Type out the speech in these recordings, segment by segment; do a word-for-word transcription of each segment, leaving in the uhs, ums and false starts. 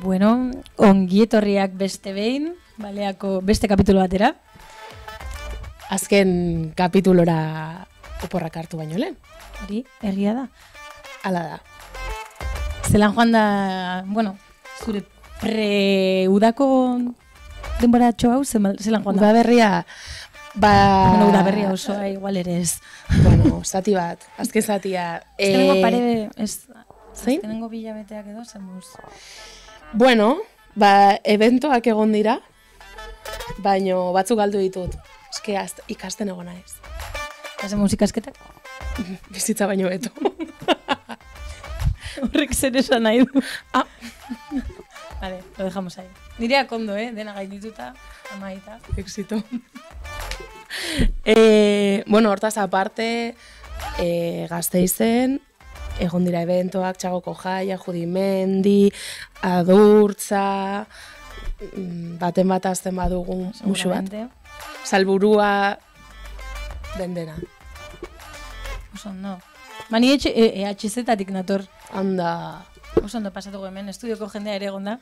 Bueno, ongi etorriak beste behin, baleako beste kapitulo batera. Azken kapitulora oporrak hartu baino lehen. Hori, egia da. Hala da. Zelan joan da, bueno, zure pre-udako denboratxo hau, zelan joan da? Udaberria, ba... Bueno, udaberria osoa, igual ere ez. Bueno, zati bat, azken zatia. Azkenengo pare, ez... Zein? Azkenengo bilabeteak edo, zemuz. Bueno, ba, eventoak egon dira, baino batzuk galdu ditut. Eske ikasten egon naiz. Haze musikasketak? Bizitza baino beto. Horrek zer esan nahi du. Ah. Vale, lo dejamos ahí. Nireak ondo, eh? Dena gaindituta, amaita. Éxito. eh, bueno, hortaz aparte, eh, Gasteizen, egon dira eventoak, Txagoko Jaia, Judimendi, Adurtza, baten bat azten badugun musu bat. Salburua, den dena. Oso ondo. Mani E H Z-tatik nator. Anda. Oso ondo pasatuko hemen, estudioko jendea ere egon da.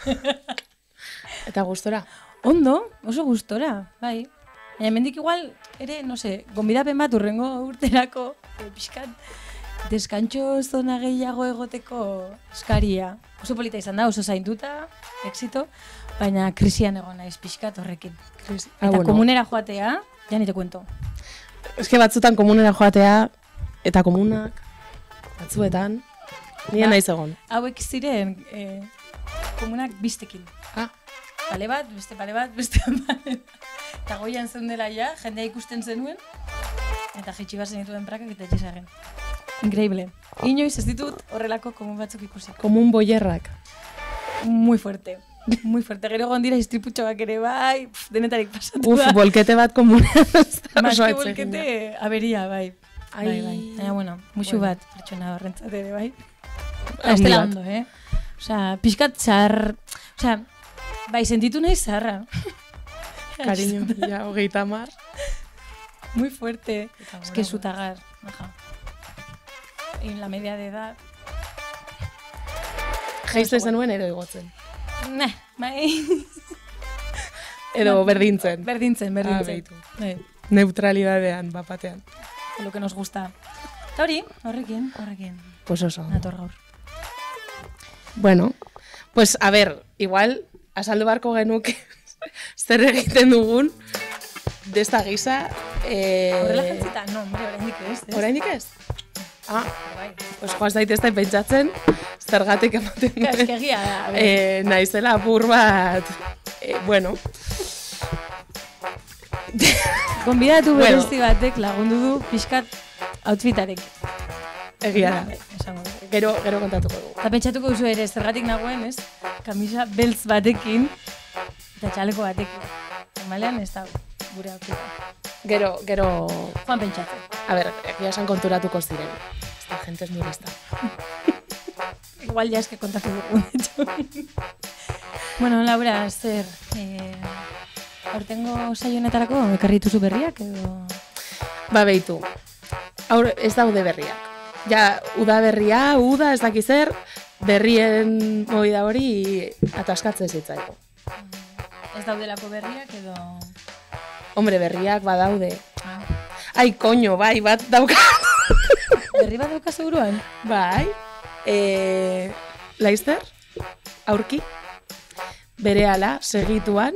Eta gustora? Ondo, oso gustora, bai. Baina mendik igual, ere, no se, gonbidapen bat urrengo urterako, e, pixkat, deskantxo zona gehiago egoteko eskaria. Oso polita izan da, oso zainduta, exito, baina krisian egon naiz pixkat horrekin. Krisi. Eta Ah, bueno. komunera joatea, ja ni te cuento. Eske batzutan komunera joatea, eta komunak, batzuetan, nire Ba. naiz egon. Hauek ziren eh, komunak biztekin. Ah, Pale bat, beste pale bat, beste pale bat. Eta goian zeundela ja, jendea ikusten zenuen, eta jaitsi bazen dituen prakak eta etxezaren. Increíble. Inoiz ez ditut horrelako komun batzuk ikusi. komun boierrak. Muy fuerte. Muy fuerte. Gero egon dira istriputxoak ere bai, pf, denetarik pasatu Uf, da. bolkete bat komunean. Más que bolkete, aberia, bai. Ai. Bai, bai. Baina, bueno, musu Bueno. bat pertsona horrentzat ere, bai. Eta Handi estela bat. ondo, eh? Osea, pixkat zahar... Osea, bai, sentitu nahi zaharra. Cariño, ja, hogeita mar. Muy fuerte. Eta Es bueno, que bueno. sutagar, ajá. En la media de edad. Jaizte zenuen edo igotzen. Nah, bai. Edo berdintzen. Berdintzen, Ah, berdintzen. behitu. Bai, Neutralidadean, bapatean. lo que nos gusta. Eta hori, horrekin, horrekin. Pues oso. Nator gaur. Bueno, pues a ver, igual, azaldu barko genuke zer egiten dugun, desta gisa. Eh, Horrela jantzita? No, hombre, oraindik ez. ez? Oraindik ez? Ah, Bai. pues joaz daitezte pentsatzen, zergatik ematen Ja, duen. eske egia da, a ber. Eh, naizela apur bat, eh, bueno, Gonbidatu bueno. berezi batek lagundu du pixkat outfitarek. egia da. Bai, esango dut. Gero, gero kontatuko dugu. Eta pentsatuko duzu ere, zergatik nagoen, ez? Kamisa beltz batekin eta txaleko batekin. Normalean ez da gure outfita. Gero, gero, Joan pentsatzen. a ver, egia esan konturatuko ziren. Esta gente es muy lista. Igual ya eske kontatu dugu, de hecho. Bueno, Laura, zer, eh, aurtengo saio honetarako ekarri dituzu berriak edo... Ba, behitu. Aur, ez daude berriak. Ja, uda berria, uda, ez daki zer, berrien movida hori ataskatzen zitzaiko. Ez daudelako berriak edo... Hombre, berriak badaude. Ah. Ai, koño, bai, bat dauka. Berri bat dauka seguruan? Bai. E, Laizter, aurki, berehala, segituan,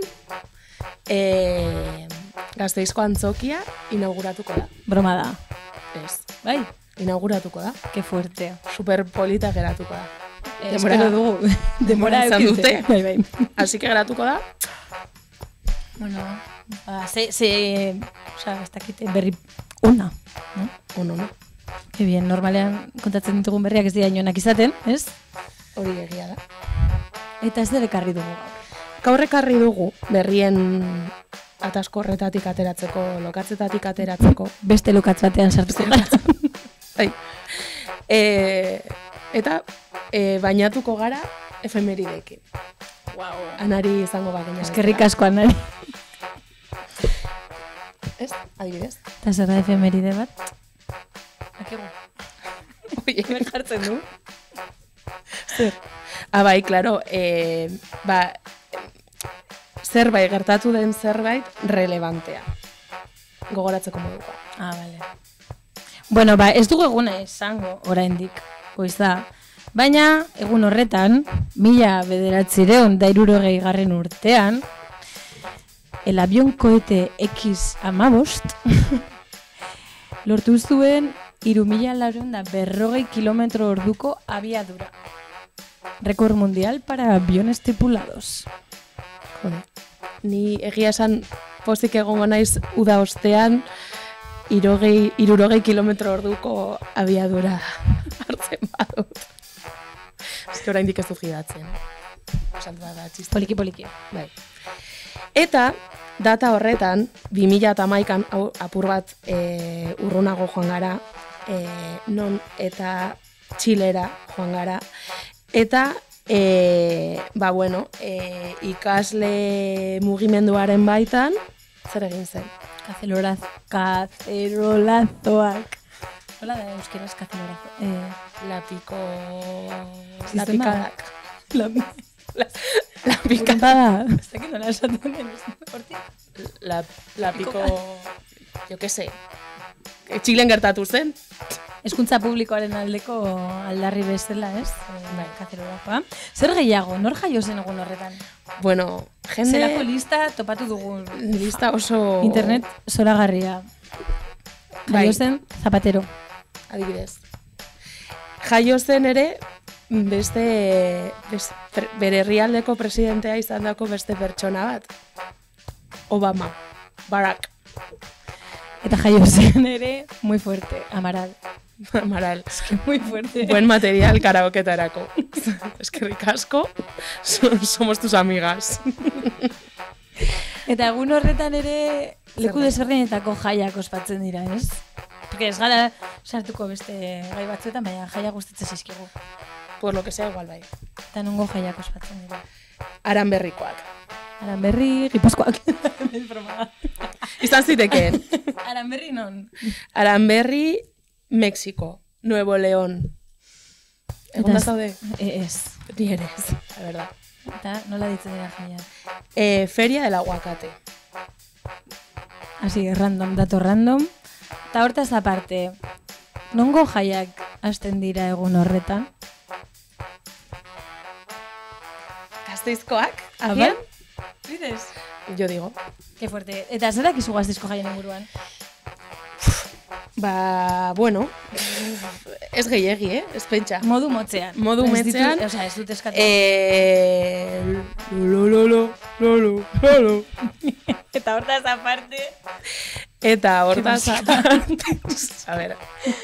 e, Gasteizko antzokia inauguratuko da. Broma da. Ez, Bai, inauguratuko da. que fuerte. Super polita geratuko da. Eh, Denbora- espero dugu. denbora izan edukitzea. dute. Bai, bai. Así que geratuko da. Bueno, ba, ze, ze, oza, ez dakite berri ona, no? Ono, no? Que bien, normalean kontatzen ditugun berriak ez dira inoenak izaten, ez? Hori egia da. Eta ez dere karri dugu gaur. Gaur ekarri dugu berrien ataskorretatik ateratzeko, lokatzetatik ateratzeko. Beste lokatz batean sartuko gara. Bai. E, eta e, bainatuko gara efemeridekin. Wow. Anari izango bagina. Eskerrik asko anari. Ez, adibidez. Eta zer da efemeride bat? Akigu. Oie, Hemen jartzen du. zer. Ah, bai, klaro, e, ba, zerbait, gertatu den zerbait, relevantea. Gogoratzeko moduko. Ah, bale. Bueno, ba, ez dugu eguna esango, oraindik, goiz da. Baina, egun horretan, mila bederatzireun da hirurogei garren urtean, el avión cohete X amabost, lortu zuen hiru mila laurehun da berrogei kilometro orduko abiadura. Rekord mundial para aviones tripulados. Jode, ni egia esan pozik egongo naiz uda ostean, irogei, irurogei kilometro orduko abiadura hartzen badut. Ez que oraindik ez dut gidatzen. Salda da, txiste. Poliki, poliki. Bai. Eta, data horretan, bi mila hamaikan apur bat e, urrunago joan gara, e, non eta Txilera joan gara, eta e, ba bueno, e, ikasle mugimenduaren baitan, zer egin zen? Kazeloraz, kazelolazoak. Hola da euskeraz kazelolazo. Eh, Lapiko... Sistema. Lapikadak. la, La, lapika... Bada, ez dakit nola esaten den, hortik. La, lapiko... Jo que sé. Txilen gertatu zen. Hezkuntza publikoaren aldeko aldarri bezala, ez? Bai, kazelolakoa. Zer gehiago, nor jaio zen egun horretan? Bueno, jende... Zelako lista topatu dugun. Lista oso... Internet zoragarria. Bai. Jaio zen Zapatero. Adibidez. Jaio zen ere, beste, beste bere herrialdeko presidentea izan dako beste pertsona bat. Obama. Barack. Eta jaio zen ere, muy fuerte, Amaral. Amaral. Es que muy fuerte. Buen material karaoketarako. Eskerrik asko, somos tus amigas. Eta egun horretan ere leku desberdinetako jaiak ospatzen dira, ez? Porque ez gara sartuko beste gai batzuetan, baina jaia gustatzen zaizkigu. Por lo que sea igual bai. Eta nongo jaiak ospatzen dira. Aranberrikoak. Aranberri, Gipuzkoak. Ez broma. Izan zitekeen. Aranberri non? Aranberri, Mexiko. Nuevo León. Egon da zaude? E, ez. Ni ere ez, la verdad. Eta nola ditzen dira jaia? Eh, Feria del Aguacate. Así, random, dato random. Eta hortaz aparte, nongo jaiak hasten dira egun horretan? Gasteizkoak? Agian? Bidez? Yo digo. Qué fuerte. Eta zerak izu Gasteizko jaien inguruan? Ba, bueno, ez gehiegi, eh? Ez pentsa. Modu motzean. Modu motzean. O sea, ez dut eskatu. Eh, lo, lo, lo, lo, lo, lo, lo. Eta hortaz aparte... Eta hortaz aparte... A ver...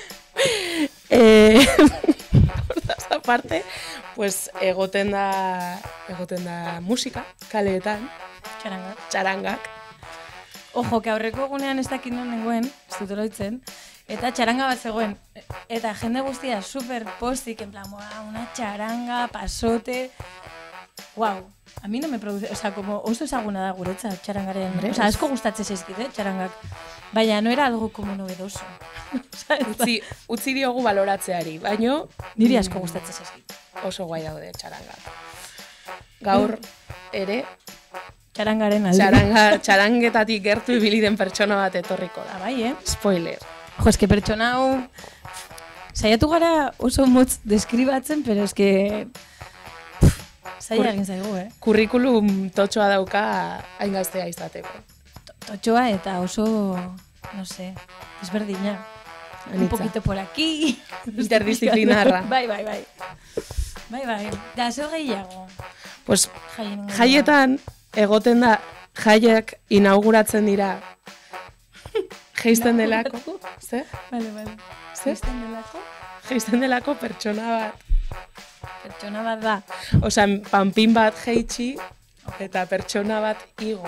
Eh, hortaz aparte, pues egoten da, egoten da musika, kaleetan. Txarangak. Txarangak. Ojo, que aurreko egunean ez dakit non nengoen, ez dut oroitzen, eta txaranga bat zegoen. Eta jende guztia super postik, en plan, una txaranga, pasote... Wow, a mí no me produce, o sea, como oso ezaguna da guretzat txarangaren, o sea, asko gustatzen zaizkit, eh, txarangak. Baina no era algo como novedoso. Utzi, utzi diogu baloratzeari, baino... Niri asko gustatzen zaizkit. Oso guai daude txarangak. Gaur ere... Txarangaren alde. Txaranga, txarangetatik gertu ibili den pertsona bat etorriko da. Bai, eh? Spoiler. Jo, eske pertsona hau... Saiatu gara oso motz deskribatzen, pero eske... Zaila egin zaigu, eh? Kurrikulum totxoa dauka hain gaztea izateko. Totxoa eta oso, no sé, desberdina. Un poquito por aquí. Interdisciplinarra. Bai, bai, bai. Bai, bai. Da, zer gehiago? Pues, Jaien jaietan, egoten da, jaiek inauguratzen dira. Geisten delako. Ze? Vale, vale. Ze? Geisten delako? Geisten delako pertsona bat. Pertsona bat da. Osa, panpin bat jeitsi, eta pertsona bat igo.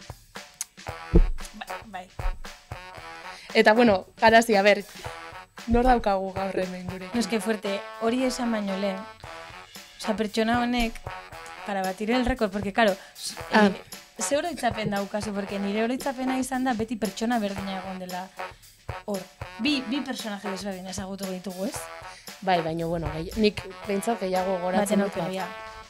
Bai, bai. Eta, bueno, garazi, a ber, nor daukagu gaur hemen gurekin? No, es que fuerte, hori esan baino lehen. Osa, pertsona honek, para batir el récord, porque, claro, ah. eh, ze oroitzapen daukazu, porque nire oroitzapena izan da beti pertsona berdina egon dela hor. Bi, bi personaje desberdin ezagutu ditugu, ez? Bai, baina, bueno, gehi, nik behintzat gehiago goratzen Baten dut. autoria.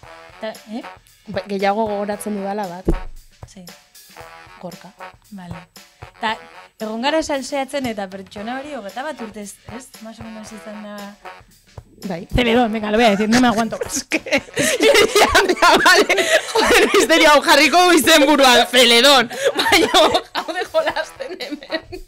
Ta, eh? Ba, gehiago gogoratzen dudala bat, Sí. Gorka. Vale. Ta, egon gara salseatzen eta pertsona hori hogeta bat urtez, ez? Más o menos izan da... Bai. Celedón, venga, lo voy a decir, no me aguanto más. ya, ya, vale. Joder, misterio hau jarriko izen buruan, Celedón. Baina, hau de jolasten hemen.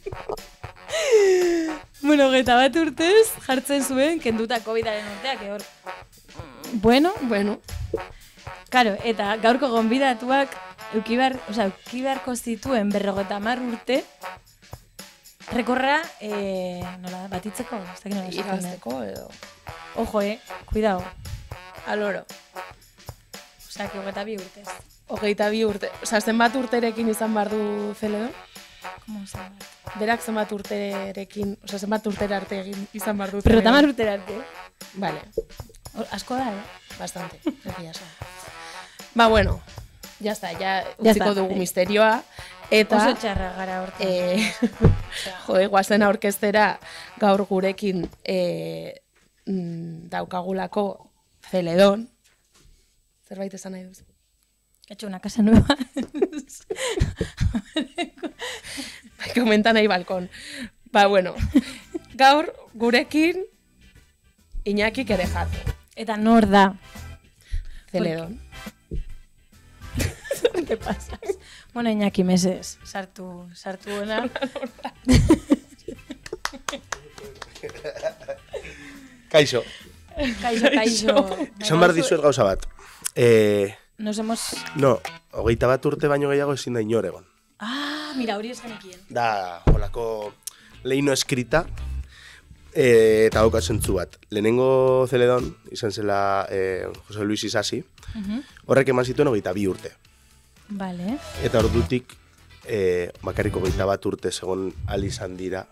Bueno, hogeta bat urtez jartzen zuen, kenduta COVIDaren urteak, hor. Bueno, Bueno, Karo, eta gaurko gonbidatuak eukibar, osea, eukibarko zituen berrogeta hamar urte rekorra, eh, nola, batitzeko, ez dakit nola esaten den. irazteko edo. Ojo, eh, cuidado. Aloro. Osea, que hogeta bi urtez. Hogeita bi urte. Osa, zenbat urterekin izan behar du Celedon? Como zenbat? Berak zenbat urterekin, osa, zenbat urtera arte egin izan behar du Pero Celedon? tamar urtera arte. Vale, O- Asko da, eh? bastante. Egia esan. Ba, bueno, ya está, ya Ya utziko está. dugu misterioa. Eta, Oso txarra gara hortan. eh, jode, guazen aurkeztera gaur gurekin eh, mm, daukagulako Celedon. Zerbait esan nahi duzu? He hecho una casa nueva. Bai, komenta nahi balkon. Ba, bueno, gaur gurekin Iñaki Kerejatu, Eta nor da. Celedon. ¿Qué pasas? Bueno, Iñaki, meses. Sartu, sartu ona. Kaixo, Kaixo, kaixo. esan behar dizuet gauza bat. Eh, Nos hemos... no, hogeita bat urte baino gehiago ezin da inor egon. Ah, mira, hori ez genekien. Da, holako leino eskrita, eh, eta dauka zentzu bat. Lehenengo Celedon, izan zela eh, Jose Luis Isasi, Uh-huh. horrek eman zituen hogeita bi urte. Vale. Eta ordutik, eh, bakarrik hogeita bat urte segon al izan dira.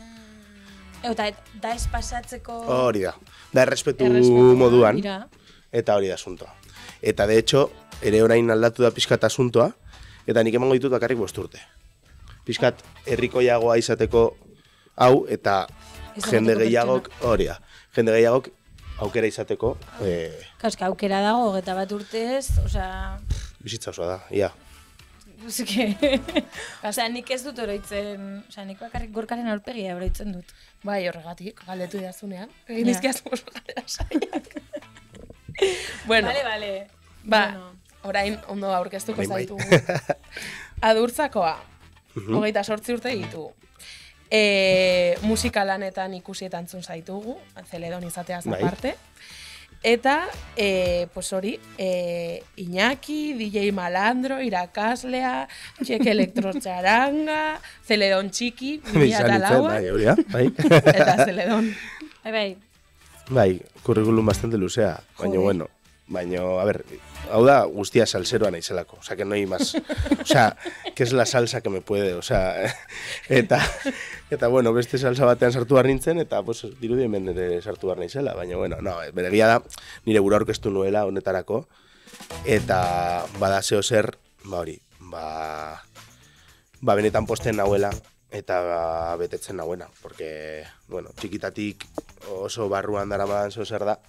Eta da ez pasatzeko... Hori da. Da, errespetu Errespetua, moduan, Mira. eta hori da asuntoa. Eta, de hecho, ere orain aldatu da pixkat asuntoa, eta nik emango ditut bakarrik bost urte. Pixkat herrikoiagoa izateko hau, eta Izateko jende pertsona. gehiagok, hori da, jende gehiagok aukera izateko, eh, Kauska, aukera dago, hogeta bat urtez, osea... bizitza osoa da, ia. Eske... osea, nik ez dut oroitzen... Osea, nik bakarrik gorkaren aurpegia oroitzen dut. Bai, horregatik, galdetu idazunean. Egin Ja. izkiaz oso galdera saiak. Bueno, Vale, vale. ba, Bueno. orain ondo aurkeztuko Bai, bai. zaitugu. Adurtzakoa, Mhm. hogeita sortzi urte ditu. E, musika lanetan ikusi eta entzun zaitugu, Celedon izateaz Bai. aparte. Eta, e, pues hori, e, Iñaki, D J Malandro, irakaslea, txeke elektrotxaranga, Celedon txiki, bi mila Izan nintzen, lauan, bai, hori da, bai. eta Celedon. Bai, bai. Bai, kurrikulum bastante luzea, baina Joder. bueno, baina, a ver, hau da guztia salseroa naizelako, o sea, que no hay más, o sea, que es la salsa que me puede, o sea, eta, eta bueno, beste salsa batean sartu behar nintzen, eta, pues, dirudi hemen ere sartu behar naizela, baina, bueno, no, bere egia da, nire buru aurkeztu nuela honetarako, eta bada zeo zer, ba hori, ba, ba benetan posten nahuela, eta ba, betetzen nahuena, porque, bueno, txikitatik oso barruan daramadan zeo zer da,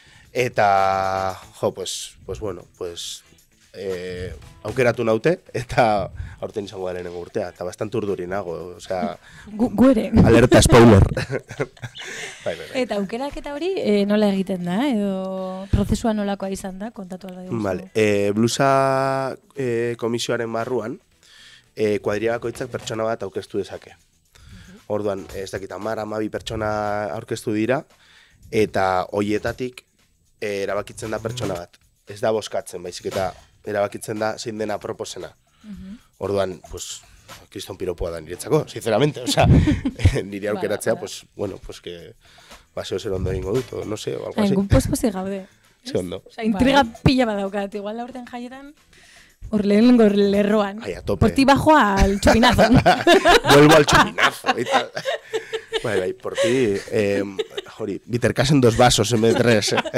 eta, jo, pues, pues bueno, pues, eh, aukeratu naute, eta aurten izango da lehenengo urtea, eta bastante urduri nago, osea, Gu, gu ere. alerta spoiler. bai, bai, bai. Eta aukerak eta hori eh, nola egiten da, edo prozesua nolakoa izan da, kontatu alda diguzu. Vale, e, blusa e, komisioaren barruan, e, kuadria bakoitzak pertsona bat aurkeztu dezake. Orduan, ez dakit, hamar, hamabi pertsona aurkeztu dira, eta hoietatik e, erabakitzen da pertsona bat. Ez da boskatzen, baizik eta erabakitzen da zein dena proposena. Orduan, pues, kriston piropoa da niretzako, sinceramente, osea, nire aukeratzea, Bada, bada. pues, bueno, pues que, baseo zer ondo egingo dut, o no sé, o algo Hain, así. gu pospozi gaude. Ze ondo. Osa, intriga pila bat daukat, igual aurten jaietan, hor lehenengo lerroan. Ai, a tope. Por ti bajo al chupinazo. Vuelvo al chupinazo y tal. Bai, bai, por ti, eh, hori, biterkasen dos vasos en vez de tres. Eh?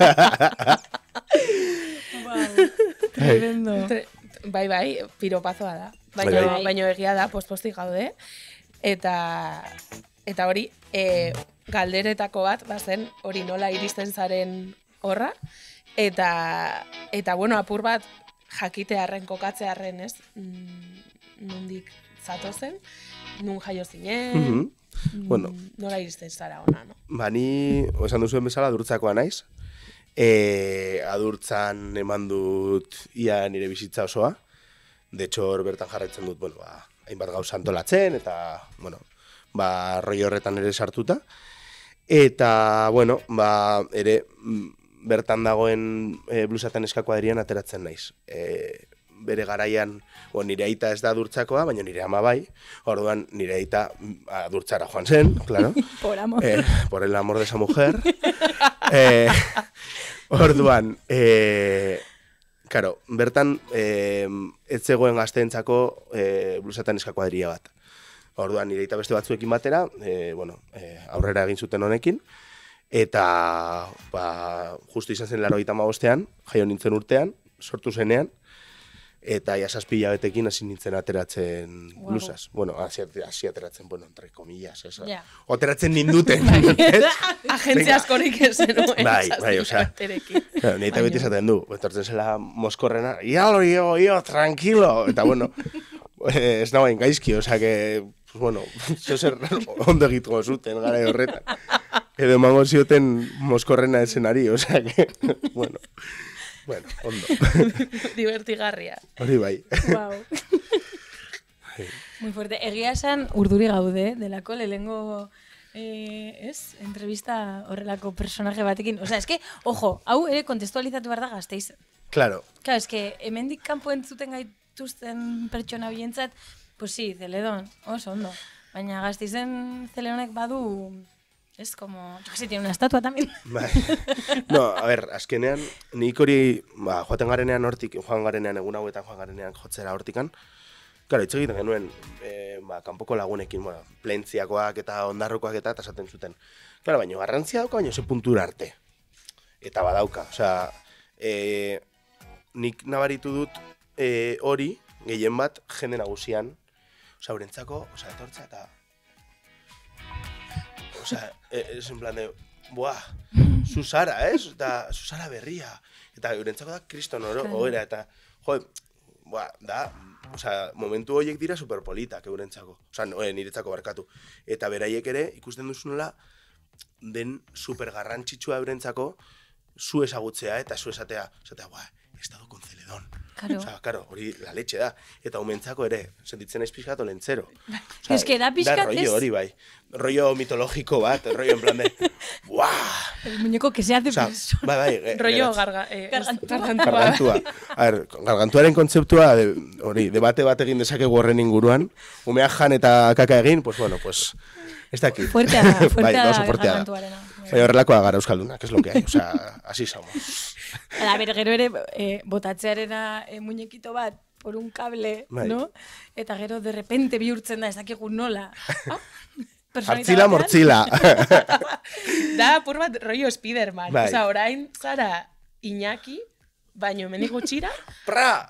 Wow, tremendo. Tre- Bai, bai, piropazoa da. Bai, Baina, bai. baina egia da, pospostik gaude. Eta, eta hori, e, galderetako bat, bazen, hori nola iristen zaren horra, Eta, eta bueno, apur bat jakitearren, kokatzearren, ez? Mm, nondik zatozen, nun jaio zinen, Mhm. Bueno, nola iristen zara ona, no? Ba, ni, esan duzuen bezala, adurtzakoa naiz. E, adurtzan eman dut ia nire bizitza osoa. De hecho, hor bertan jarraitzen dut, bueno, ba, hainbat gauza antolatzen, eta, bueno, ba, roi horretan ere sartuta. Eta, bueno, ba, ere, bertan dagoen e, blusatan eskakuaderian ateratzen naiz. E, bere garaian, bo, nire aita ez da adurtzakoa, baina nire ama bai. Orduan, nire aita adurtzara joan zen, claro. Por amor. Eh, por el amor de esa mujer. eh, orduan, eh, claro, bertan eh, ez zegoen gazteentzako eh, blusatan eskakuadria bat. Orduan, nire aita beste batzuekin batera, eh, bueno, eh, aurrera egin zuten honekin, eta ba, justu izan zen laurogeita hamabostean, jaio nintzen urtean, sortu zenean, eta ja zazpi hilabetekin hasi nintzen ateratzen Wow. blusas. Bueno, hasi, hasi ateratzen, bueno, entre comillas, ez. Ja. Oteratzen ninduten, ez? Agentzia askorik ez zenuen. Bai, bai, osea. Baterekin. Claro, nire eta beti esaten du, etortzen zela moskorrena, ia lo llevo yo, tranquilo, eta bueno, eh, ez nagoen gaizki, osea, que, pues, bueno, zer ondo egituko zuten gara horretan. Edo emango zioten moskorrena esenari, osea, que, bueno, bueno, ondo. Divertigarria. Hori bai. Wow. Muy fuerte. Egia esan urduri gaude, delako lehengo eh, ez, entrevista horrelako personaje batekin. Osea, eske, ojo, hau ere kontestualizatu behar da Gasteiz. Claro. Claro, eske, hemendik kanpo entzuten gaituzten pertsona bientzat, pues sí, Zeledon, oso ondo. Baina Gasteizen Zeledonek badu, es como, yo que sé, tiene una estatua también. Bai. No, a ver, azkenean, nik hori, ba, joaten garenean hortik, joan garenean, egun hauetan joan garenean jotzera hortikan, claro, hitz egiten genuen, e, ba, kanpoko lagunekin, bueno, plentziakoak eta ondarrokoak eta eta esaten zuten. Claro, baina garrantzia dauka, baina ze puntura arte. Eta badauka, osea, e, nik nabaritu dut e, hori, gehien bat, jende nagusian, osea, urentzako, osea, etortza eta... Osea, es en plan de, buah, Susara, ez? Eta Susara berria. Eta eurentzako da kriston oro, oera, eta, jo, buah, da, osea, momentu horiek dira superpolitak eurentzako. Osea, no, eh, niretzako barkatu. Eta beraiek ere, ikusten duzunola, den supergarrantzitsua eurentzako, zu ezagutzea eta zu esatea, esatea, buah, he estado con Zeledon. Claro. Osea, claro, hori la leche da. Eta umentzako ere, sentitzen naiz pixkat olentzero. Osea, es que da pixkat da rollo ez- hori bai. Rollo mitologiko bat, rollo en plan de, ¡buah! El muñeco que se hace Osea, persona. bai, bai. ge- Rollo geratz- garga, eh, Gargantua. gargantua. Gargantua. A ver, gargantuaren kontzeptua, de, hori, debate bat egin dezakegu horren inguruan, umeak jan eta kaka egin, pues bueno, pues, ez dakit. Fuertea da, Bai, fuertea oso da fuertea da. gargantuarena. Baina horrelakoa gara euskaldunak, es lo que hay, osea, así somos. A ver, gero ere, eh, botatzearena eh, muñequito bat, por un cable, Bai. no? Eta gero de repente bihurtzen da, ez dakigu nola. Ah, personalita Hartzila batean. mortzila. Da, apur bat, rollo Spiderman. Bai. Osa, orain, zara, Iñaki, baino hemendik gutxira, ¡Pra!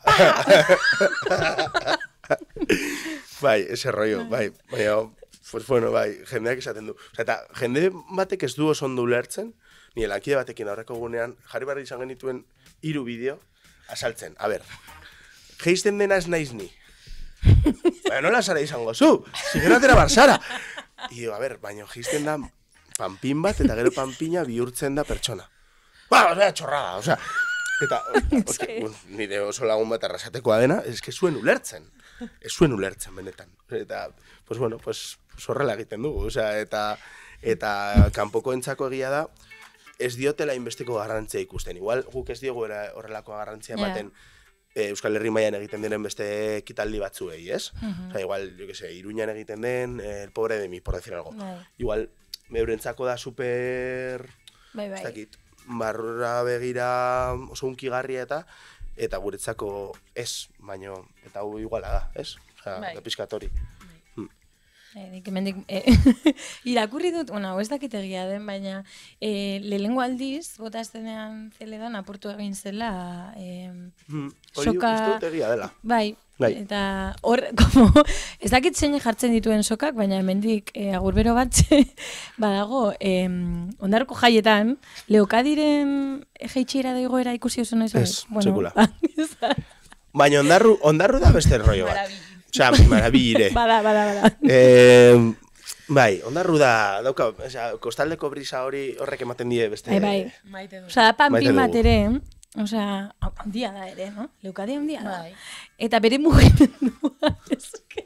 Bai, ese rollo, bai. Baina, pues bueno, bai, jendeak esaten du. Osea, eta jende batek ez du oso ondo ulertzen, ni elakide batekin aurreko gunean, jarri barri izan genituen hiru bideo, azaltzen. A ber, geisten dena ez naiz ni. Baina nola zara izango zu? Zigero atera barzara. I digo, a ber, baina geisten da panpin bat, eta gero panpina bihurtzen da pertsona. Ba, osea, txorrada, osea. Eta, osea, nire oso lagun bat arrasatekoa dena, ez que zuen ulertzen. Ez zuen ulertzen, benetan. Eta, pues bueno, pues, pues horrela egiten dugu, osea, eta, eta kanpoko entzako egia da, ez diotela inbesteko garrantzia ikusten. Igual, guk ez diogu era- horrelako garrantzia Ja. ematen, eh, Euskal Herri mailan egiten diren beste ekitaldi batzuei, ez? Osea, igual, jo que sé, Iruñan egiten den, eh, el pobre de mí, por decir algo. Bai. Igual, eurentzako da super, Bai, ez bai. dakit, barrura begira oso unkigarria eta eta guretzako ez, baino, eta hau iguala da, ez? Osea, Bai. da pixkat hori. E, nik hemendik e, irakurri dut, bueno, ez dakit egia den, baina e, lehengo aldiz, botaztenean Zeledon apurtu egin zela e, Hmm, hori soka... uste dut egia dela. Bai, Bai. eta hor, como, ez dakit zein jartzen dituen sokak, baina hemendik e, agurbero bat badago, e, ondarroko jaietan, Leokadiren jeitxera da igoera ikusi oso noiz? Ez, bueno, sekula. ba, Baina ondarru, ondarru da beste rollo bat. Osea, marabille. bada, bada, bada. Eh, bai, ondarru da, dauka, osea, kostaldeko brisa hori horrek ematen die beste... Bai, bai. Maite du. Osa, da Maite panpin dugu. bat ere, osea, handia da ere, no? Leukadia handia da. Bai. Eta bere mugimendua, eske.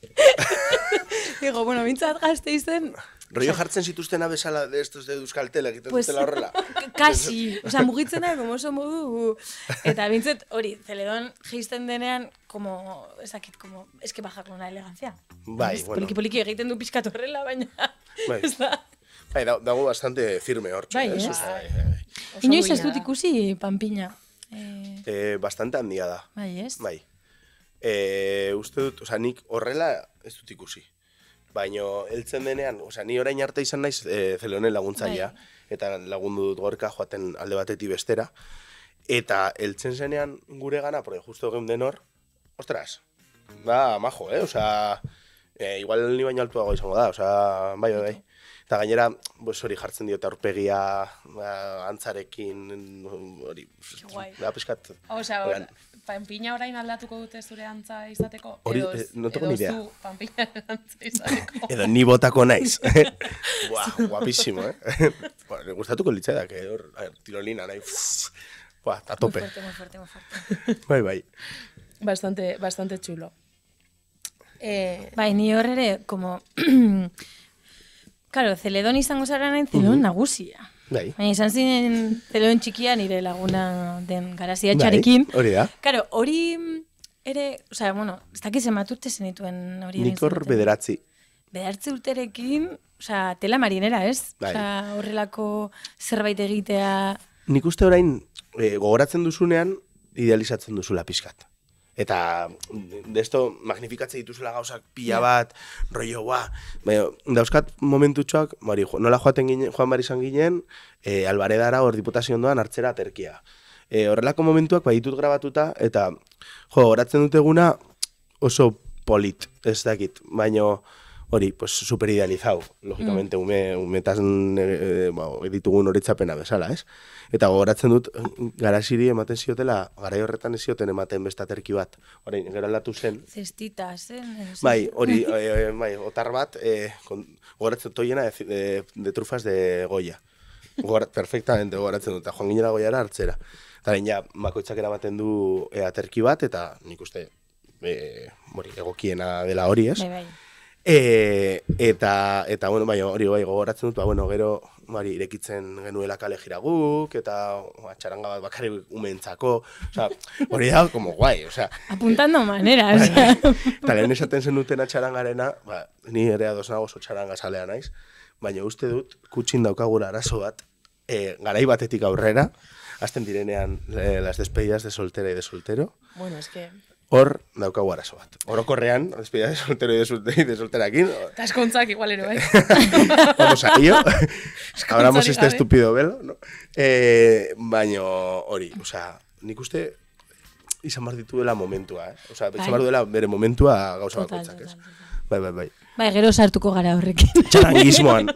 Digo, bueno, bintzat gazte izen, Rollo jartzen zituztena bezala de estos de Euskaltel, egiten pues, dutela horrela. kasi, osea, mugitzen da, como oso modu, eta bintzat, hori, Zeledon geisten denean, como, ezakit, como, eske bajak lona elegantzia. Bai, Ez, bueno. Poliki-poliki egiten du pixkat horrela, baina, Bai. ez da. Bai, da- dago bastante firme hortxe. Bai, ez? ez? Osea, bai, bai, bai. Oso Inoiz ez duina dut da. ikusi panpina. Eh, Eh, bastante handia da. bai, ez? Bai. Eh, uste dut, osea, nik horrela ez dut ikusi. Baino, heltzen denean, osea, ni orain arte izan naiz e, Zeledonen laguntzailea, eta lagundu dut gorka joaten alde batetik bestera, eta heltzen zenean gure gana, porque justo egun denor, ostras, ba, majo, eh? Osea, e, igual ni baino altuago izango da, osea, bai, bai. Eta gainera, pues, hori jartzen diote aurpegia, ba, antzarekin, hori, guai. da, pizkat, Osea, holan. panpina orain aldatuko dute zure antza izateko? Hori, edo, eh, no tengo ni idea. Edo zu panpina antza izateko? Edo ni botako naiz. Buah, guapísimo, eh? Bueno, gustatuko litzaidak, eh? Hor, a ver, tirolina, nahi. Buah, a Muy tope. fuerte, muy fuerte, muy fuerte. Bai, bai. Bastante, bastante chulo. Eh, Bai, ni hor ere, como... Claro, Zeledon izango zara nahi, Zeledon nagusia. Bai. Baina izan zinen Zeledon txikia nire laguna den garazia Bai, txarekin. hori da. Claro, hori ere, osea, bueno, ez dakiz zenbat urte zenituen hori. egin Nik hor zenuten. bederatzi. Bederatzi urterekin, osea, tela marinera, ez? Bai. Osea, horrelako zerbait egitea... Nik uste orain, e, gogoratzen duzunean, idealizatzen duzula pixkat. Eta, de esto, magnifikatzen dituzula gauzak pila bat, rollo, ba, baina, dauzkat momentutxoak, bari, jo- nola joaten ginen, joan bari izan ginen, e, Albaredara hor diputazio ondoan hartzera aterkia. E, horrelako momentuak bai ditut grabatuta, eta, jo, goratzen dut eguna oso polit, ez dakit, baino, hori, pues, super idealizau, logikamente, ume, umetan e, ba, ditugun horitzapena bezala, ez? Eta gogoratzen dut, garasiri ematen ziotela, garai horretan ez zioten ematen beste aterki bat, orain, gero aldatu zen, Zestita, zen? edo zer. bai, hori, e, bai, otar bat, e, kon, gogoratzen dut toiena de, de, de trufas de Goya. Gogora, perfectamente gogoratzen dut, eta joan ginera Goiara hartzera. Eta baina, bakoitzak eramaten du e, aterki bat, eta nik uste, e, hori, egokiena dela hori, ez? Bai, bai. E, eta, eta, bueno, bai, hori bai gogoratzen dut, ba, bueno, gero, bari, irekitzen genuela kale jiraguk, eta ba, txaranga bat bakarri umentzako, osea, hori da, como guai, osea, Apuntando manera, osea. eta lehen esaten zenutena txarangarena, ba, ni ere ados nago oso txaranga zalea naiz, baina uste dut, kutsin daukagura arazo bat, e, garai batetik aurrera, hasten direnean e, las despedidas de soltera y de soltero, bueno, es que... hor daukagu arazo bat. Orokorrean, despedida de soltero y de, sol- y de solterakin, Eta eskontzak igual ere, bai. vamos a ello. Abramos este gabe. estúpido velo, ¿no? Eh, baino hori, osea, nik uste izan behar dituela momentua, eh? Osea, izan behar duela bere momentua gauza Total, bakoitzak, ez? total, total. Bai, bai, bai. Bai, gero sartuko gara horrekin. Txarangismoan.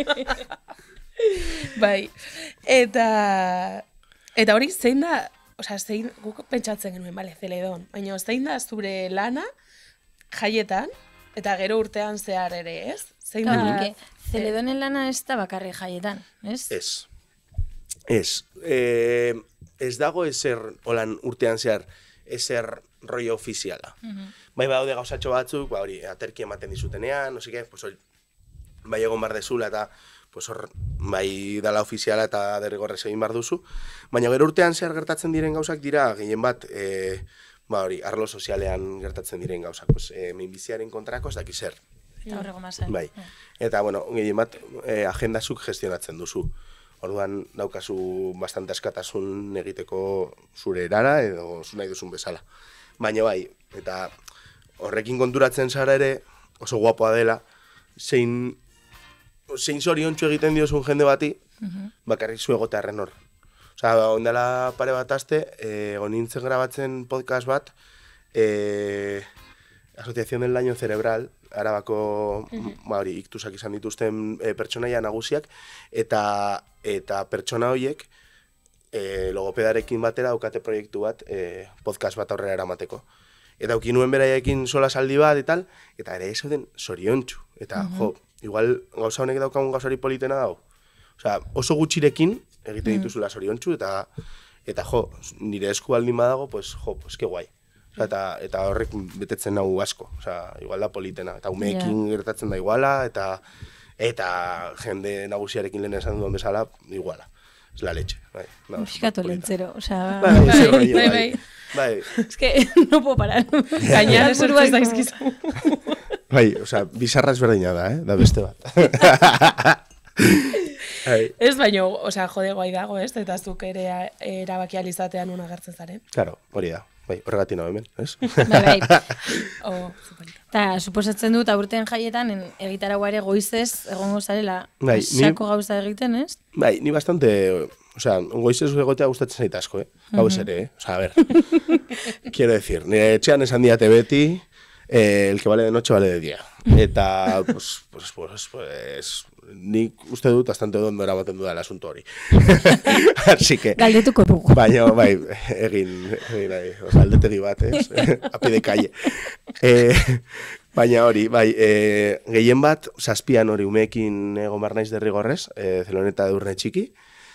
Bai. Eta... Eta hori zein da... Osea, zein... Guk pentsatzen genuen, bale, Zeledon. Baina zein da zure lana jaietan, eta gero urtean zehar ere, ez? Zein Claro, da... que Zeledonen lana ez da bakarri jaietan, ez? Ez. Ez. Eh, ez dago ezer, holan urtean zehar, ezer rollo ofiziala. Bai, badaude gauzatxo batzuk, ba hori, aterki ematen dizutenean, no seke, pues hori, bai egon bar dezula eta pues hor, bai dala ofiziala eta derrigorrez egin bar duzu. Baina gero urtean zehar gertatzen diren gauzak dira, gehien bat, e, ba hori, arlo sozialean gertatzen diren gauzak, pues, e, minbiziaren kontrako ez daki zer. Eta horrego mazen. Bai. Eta, bueno, gehien bat, e, agendazuk gestionatzen duzu. Orduan daukazu bastante askatasun egiteko zure erara edo zu nahi duzun bezala. Baina bai, eta horrekin konturatzen zara ere, oso guapoa dela, zein, zein zoriontsu egiten diozun jende bati, uh-huh. bakarrik zu egotearren hor. Osa, ondela pare bat aste, eh, onintzen grabatzen podcast bat, eh, Asociación del Daño Cerebral, Arabako uh-huh. ba, hori, iktusak izan dituzten e, pertsonaia nagusiak, eta, eta pertsona horiek e, logopedarekin batera daukate proiektu bat, e, podcast bat aurrera eramateko. Eta auki nuen beraiekin sola saldi bat eta tal, eta ere esauden zoriontsu. Eta, uh-huh. jo, igual gauza honek daukagun gauzari politena dago. Osea, oso gutxirekin egiten dituzula zoriontsu, eta, eta jo, nire esku baldin badago, pues, jo, pues, que guai. Osa, eta, eta horrek betetzen nahu asko, osea, igual da politena, eta umeekin yeah. gertatzen da iguala, eta eta jende nagusiarekin lehen esan duen bezala, iguala. Es la leche, bai. Fiskatu lentzero, osea... Bai, bai, bai, bai, bai. bai. Es que no puedo parar. Gainera esortuz daizkizu. Bai, osea, bizarra ezberdina da, eh? Da beste bat. Ez baino, osea, jode guai dago, ez? Eta zuk ere erabaki alizatean una gertzen zaren. Claro, hori da. Bai, horregatik nago hemen, ez? Bai, bai. Oh, eta, suposatzen dut, aurten jaietan, egitaragua ere goizez, egongo zarela, bai, sako ni, gauza egiten, ez? Bai, ni bastante, osea, goizez egotea gustatzen zait asko, eh? Gauz ere, eh? Osea, a ver, quiero decir, nire etxean esan diate beti, eh, el que vale de noche vale de día. Eta, pues, pues, pues, pues, nik uste dut bastante ondo eramaten dudan asunto hori. Así que... Galdetuko dugu. Baina, bai, egin, egin, nahi, oza, aldetegi bat, ez? Api de calle. Eh, baina hori, bai, eh, gehien bat, zazpian hori umeekin egon bar naiz derrigorrez, eh, Zeloneta Edurne Txiki,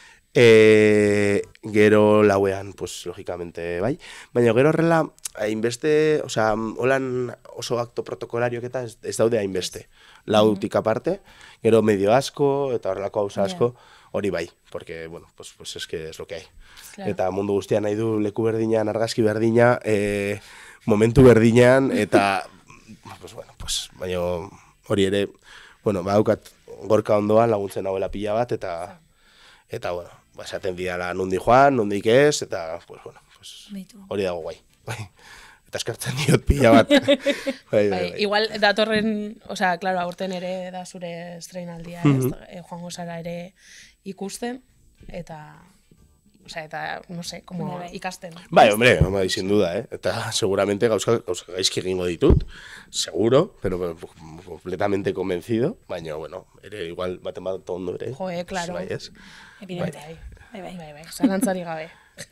eh, gero lauean, pues, logikamente, bai. Baina gero horrela, hainbeste, osea, holan oso akto protokolariok eta ez, ez daude hainbeste. Lautik aparte, gero medio asko, eta horrelako hauza asko, hori bai, porque, bueno, pues, pues es que es lo que hay. Claro. Eta mundu guztian nahi du leku berdinan, argazki berdina, eh, momentu berdinan, eta, pues, bueno, pues, baina hori ere, bueno, badaukat gorka ondoan laguntzen hauela pila bat, eta, eta, bueno, esaten diala nundi joan, nundik ez, eta, pues, bueno, pues, hori dago guai. Bai. Eta eskartzen diot pila bat. bai, bai, bai. Igual datorren, osea, claro, aurten ere da zure estreinaldia, mm -hmm. ez, joango zara ere ikusten, eta, osea, eta, no sé, como bai, bai. ikasten. Bai, hombre, hombre, sin duda, eh? Eta seguramente gauza, gauza gaizki egingo ditut, seguro, pero, pero completamente convencido, baina, bueno, ere igual baten bat ondo ere. Jo, eh, claro. Bai, ez? Evidente. Bai, bai, bai, bai, bai. Zalantzari gabe.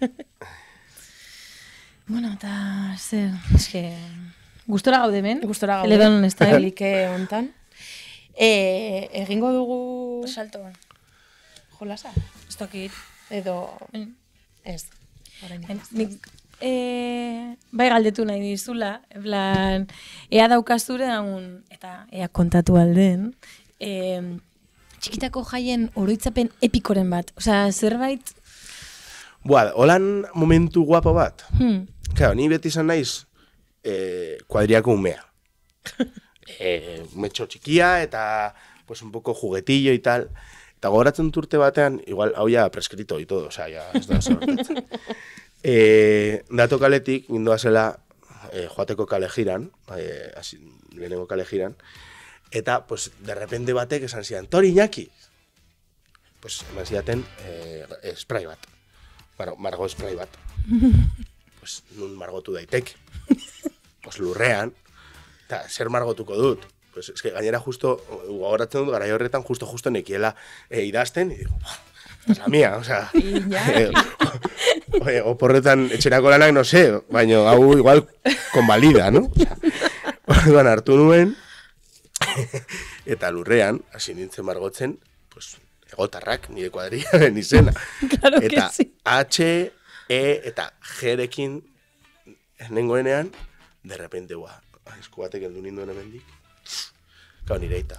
Bueno, eta zer, eske... Gustora gaude men? Gustora gaude. Eledon ez da, elike hontan. E, egingo dugu... Salto. Jolasa? Ez dakit. Edo... Mm. Ez. Nik... E, bai galdetu nahi dizula, en plan, ea daukazure daun, eta ea kontatu alden, e, txikitako jaien oroitzapen epikoren bat. Osea, zerbait... Boa, holan momentu guapo bat. Hmm. Claro, ni beti izan naiz eh, kuadriako umea. eh, metxo txikia eta pues un poco juguetillo y tal. Eta gogoratzen turte batean, igual, hau ya prescrito y todo, o sea, ya ez da zorretzen. eh, dato kaletik, indoa zela eh, joateko kale jiran, eh, así, lehenengo kale jiran, eta, pues, de repente batek esan zidan, Tori Iñaki! Pues, eman zidaten eh, spray bat. Bueno, margo spray bat. Pues, nun margotu daitek. Pues, lurrean. Eta, zer margotuko dut? Pues, es que gainera justo, gauratzen dut, garai horretan, justo, justo nekiela eh, idazten, y digo, es la mía, o sea... eh, oye, oporretan etxerako lanak, no sé, baina hau igual konbalida, no? O sea, orduan hartu nuen, eta lurrean, hasi nintzen margotzen, pues, egotarrak, nire kuadriaren izena. Claro eta que sí. H, E, eta G-rekin nengoenean, de repente, guau, esku batek eldu ninduen hemendik, gau nire eita.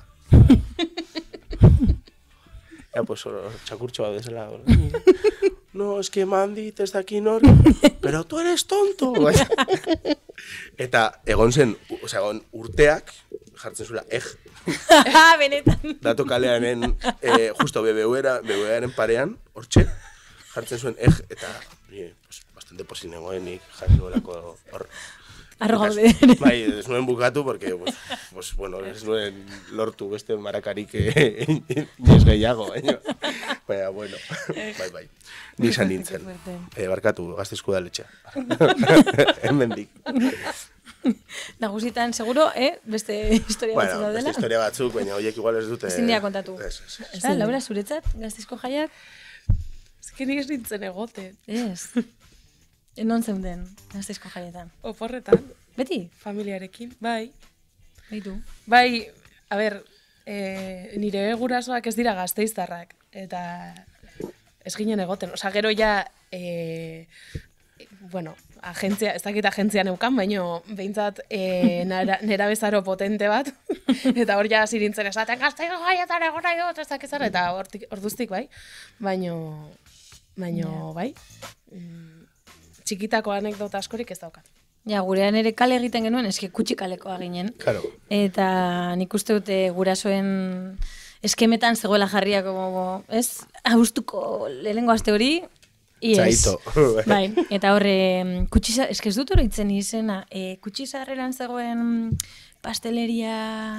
Ya, pues, txakurtxo bat desela. No, es que mandit ez daki nor, pero tu eres tonto. Eta egon zen, o sea, egon urteak, jartzen zuela, eg. Benetan. Dato kaleanen, eh, justo B B U-aren parean, hortxe, jartzen zuen eg, eta, eh, pues, bastante posinegoenik jarri nuelako hor. Arro gaude. Bai, ez nuen bukatu, porque, pues, pues, bueno, ez nuen lortu beste marakarik ez gehiago, baina, baina, bueno, bai, bai. Ni izan nintzen, eh, barkatu, Gasteizko udaletxea. Hemendik. Nagusitan, seguro, eh? Beste historia Bueno, batzuk daudela. beste historia batzuk, baina horiek igual ez dute... Ezin dira kontatu. Ez, ez, ez. Eta, Laura, zuretzat, Gasteizko jaiak? Ezken ez nintzen egoten. Ez. Non zeuden, Gasteizko jaietan? Oporretan, Beti? familiarekin, bai. Baitu. Bai, a ber, e, nire gurasoak ez dira gasteiztarrak, eta ez ginen egoten. Osa, gero ja, e, bueno, agentzia, ez dakit agentzia neukan, baino behintzat e, nera, nera bezaro potente bat, eta hor ja hasi nintzen esaten, Gasteizko jaietan egon nahi dut, ez dakizara, eta hortik- orduztik, bai, baino, baino, bai, mm, txikitako anekdota askorik ez daukat. Ja, gurean ere kale egiten genuen, eske kutxi kalekoa ginen. Claro. Eta nik uste dute gurasoen eskemetan zegoela jarria, como, ez, abuztuko lehenengo aste hori, ies. Txaito. Bai, eta horre, kutxisa, eske ez dut oroitzen izena, e, kutxisarreran zegoen pasteleria,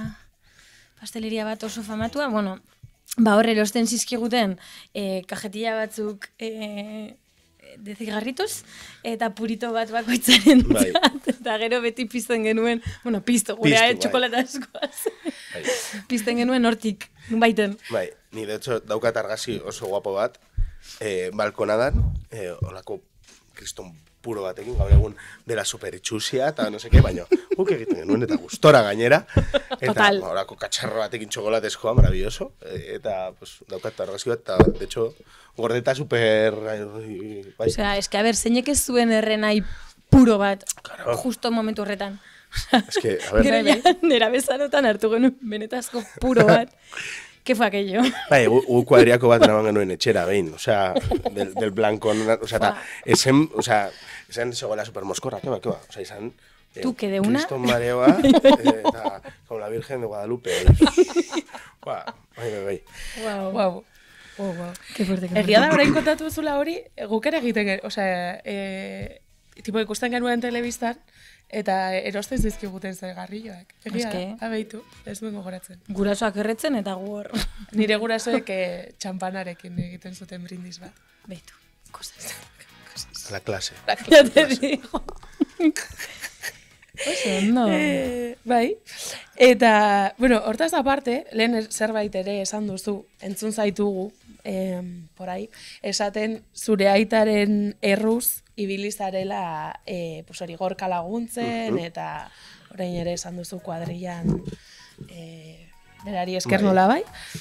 pasteleria bat oso famatua, bueno, ba horre erosten zizkiguten e, kajetilla batzuk e, de zigarritos, eta purito bat bakoitzaren Bai. zat, eta gero beti pizten genuen, bueno, pizto, gurea, Piztu, eh, bai. txokolata askoaz. Bai. Pizten genuen hortik, baiten. Bai, ni de hecho daukat argazki oso guapo bat, eh, balkonadan, eh, olako kriston puro batekin, gaur egun dela super itxusia, eta no seke, baina guk egiten genuen, eta gustora gainera, eta Total. ba, olako katxarro batekin txokolatezkoa, maravilloso, eh, eta pues, daukat argazki bat, eta de hecho, gordeta super... Bai. Osea, eske, a ber, zeinek ez zuen errenai puro bat, Claro. justo momentu horretan. Es que, a ver, Gero ja, nera bezarotan hartu genuen benetazko puro bat. ¿Qué fue aquello? bai, gu, gu kuadriako bat eraman genuen etxera, behin, osea, del, del blanco, osea, eta, esen, osea, esen zegoela super moskorra, que ba, que ba, osea, izan... eh, Tú, que de una- Kriston mareoa, eh, eta, con la Virgen de Guadalupe. Ba, bai, bai, bai. Wow. Wow. Oh, wow. Qué fuerte, qué Egia da, fuerte. orain kontatu zula hori, guk ere egiten gen, osea, e, tipo ikusten genuen telebistan, eta erosten zizkiguten zigarrilloak. Egia Eske. da, abeitu, ez duen gogoratzen. Gurasoak erretzen eta gu hor. Nire gurasoek eh, txampanarekin egiten zuten brindis bat. Beitu. Cosas. A la clase. Ya te digo. Oso, no. Eh, bai. Eta, bueno, hortaz aparte, lehen er- zerbait ere esan duzu, entzun zaitugu, eh, por ahí, esaten zure aitaren erruz ibilizarela eh, pues hori gorka laguntzen, eta orain ere esan duzu kuadrillan eh, berari esker Bai. nola bai.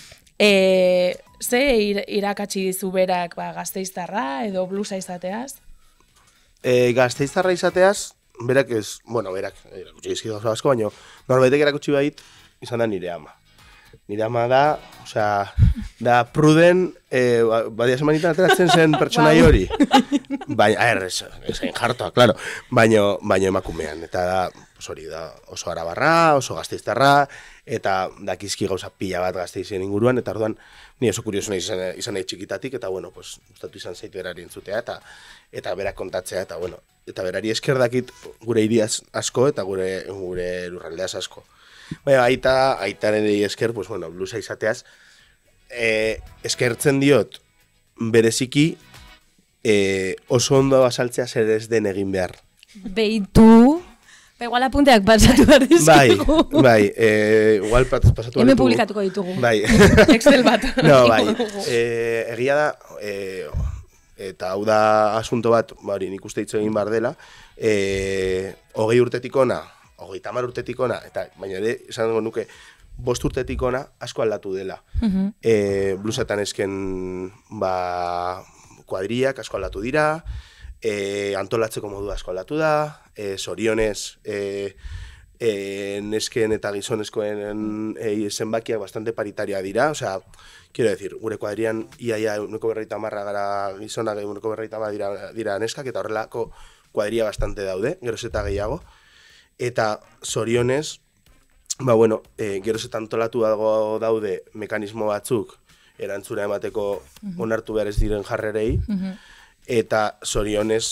Eh, ze ir, irakatsi dizu berak ba, gasteiztarra edo blusa izateaz? E, Gasteiztarra izateaz, berak ez, bueno, berak, erakutsi dizkit oso asko, baina norbaitek erakutsi bait, izan da nire ama. Nire ama da, osea, da pruden, e, ba, badia semanitan ateratzen zen pertsonai hori. Baina, er, ez, ez hain jartoa, claro, baino, baino emakumean, eta da, pues hori da, oso arabarra, oso gasteiztarra, eta dakizki gauza pila bat Gasteizen inguruan, eta orduan, ni oso kurioso nahi izan, izan nahi txikitatik, eta bueno, pues, gustatu izan zaitu berari entzutea, eta eta berak kontatzea, eta bueno, eta berari esker dakit gure hiriaz asko, eta gure gure lurraldeaz asko. Baina, aita, aitaren esker, pues bueno, blusa izateaz, eh, eskertzen diot, bereziki, eh, oso ondo azaltzea zer ez den egin behar. Beitu. Ba, igual apunteak pasatu behar Bai, dizkigu. bai, eh, igual pat- pasatu Hemen ditugu. publikatuko ditugu. Bai. Excel bat. No, bai. Eh, egia da, eh, eta hau da asunto bat, bari, nik uste hitz egin behar dela, eh, hogei urtetik ona, hogei tamar urtetik ona, eta baina ere, esango nuke, bost urtetik ona asko aldatu dela. Mhm. eh, blusatan esken, ba, kuadriak asko aldatu dira, eh, antolatzeko modu asko aldatu da, eh, sorionez, eh, eh, nesken eta gizonezkoen eh, zenbakiak bastante paritaria dira, osea, quiero decir, gure kuadrian iaia uneko berreita marra gara gizonak, uneko berreita marra dira, dira neskak, eta horrelako kuadria bastante daude, geroz eta gehiago, eta sorionez, ba bueno, e, geroz eta antolatu dago daude mekanismo batzuk erantzuna emateko onartu behar ez diren jarrerei, Mhm. eta sorionez,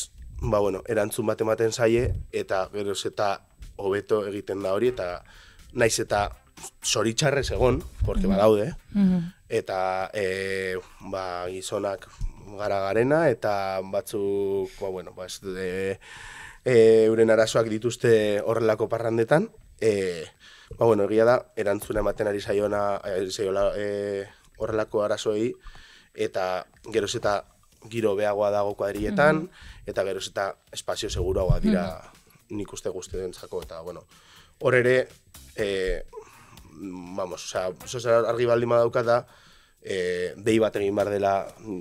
ba, bueno, erantzun bat ematen zaie, eta geroz eta hobeto egiten da hori, eta naiz eta zoritxarrez egon, porque badaude, eta e, ba, gizonak gara garena, eta batzuk, ba, bueno, ba, ez, e, e, euren arazoak dituzte horrelako parrandetan, e, ba, bueno, egia da, erantzuna ematen ari zaiona, ari zaiola e, horrelako arazoei, eta geroz eta giro beagoa dago kuadrietan, eta geroz eta espazio seguruagoa dira nik uste guztientzako, eta, bueno, hor ere, e, vamos, osea, oso argi baldin badaukat da, e, dei bat egin behar dela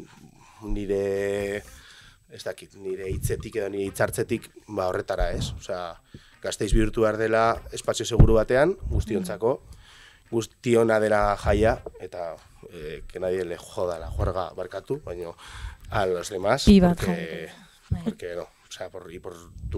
nire, ez dakit, nire hitzetik edo nire hitzartzetik, ba horretara ez, osea, Gasteiz bihurtu behar dela espazio seguru batean, guztiontzako, guztiona dela jaia, eta eh, que nadie le joda la juerga barkatu, baino a los demás, porque, porque no, o sea, por, y por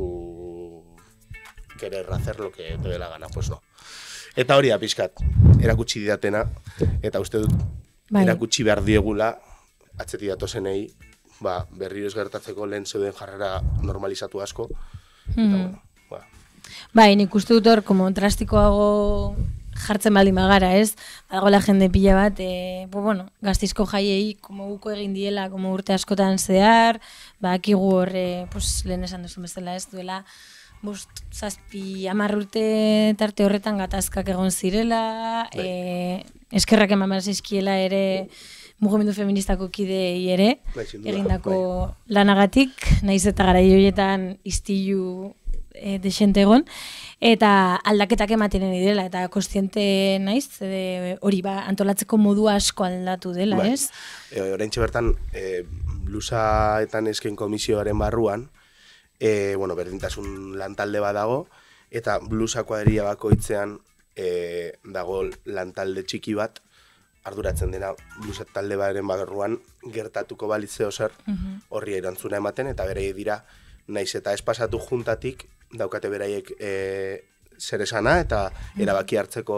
tu querer hacer lo que te dé la gana, pues no. Eta hori da pixkat, erakutsi didatena, eta uste dut, bai, erakutsi behar diegula, atzeti datozenei, ba, berriro ez gertatzeko lehen zeuden jarrera normalizatu asko, eta mm. bueno, ba. Bai, nik uste dut hor, como drastikoago jartzen baldin bagara, ez? Badagoela jende pila bat, e, bo, bueno, Gasteizko jaiei, como uko egin diela, como urte askotan zehar, ba, akigu hor, e, pues, lehen esan duzu bezala, ez duela, bost, zazpi, hamar urte tarte horretan gatazkak egon zirela, e, eskerrak eman behar zizkiela ere mugimendu feministako kidei ere, bai, egindako bai, lanagatik, naiz eta garai horietan istilu e, desente egon, eta aldaketak ematen dela, eta kontziente naiz, e, hori ba, antolatzeko modu asko aldatu dela, bai, ez? E, oraintxe bertan, e, blusa eta nesken komisioaren barruan, E, bueno, berdintasun lantalde bat dago, eta blusa kuadrilla bakoitzean e, dago lantalde txiki bat, arduratzen dena blusa talde baren barruan gertatuko balitze zer horri erantzuna ematen, eta beraiek dira, naiz eta espasatu juntatik, daukate beraiek e, zer esana, eta erabaki hartzeko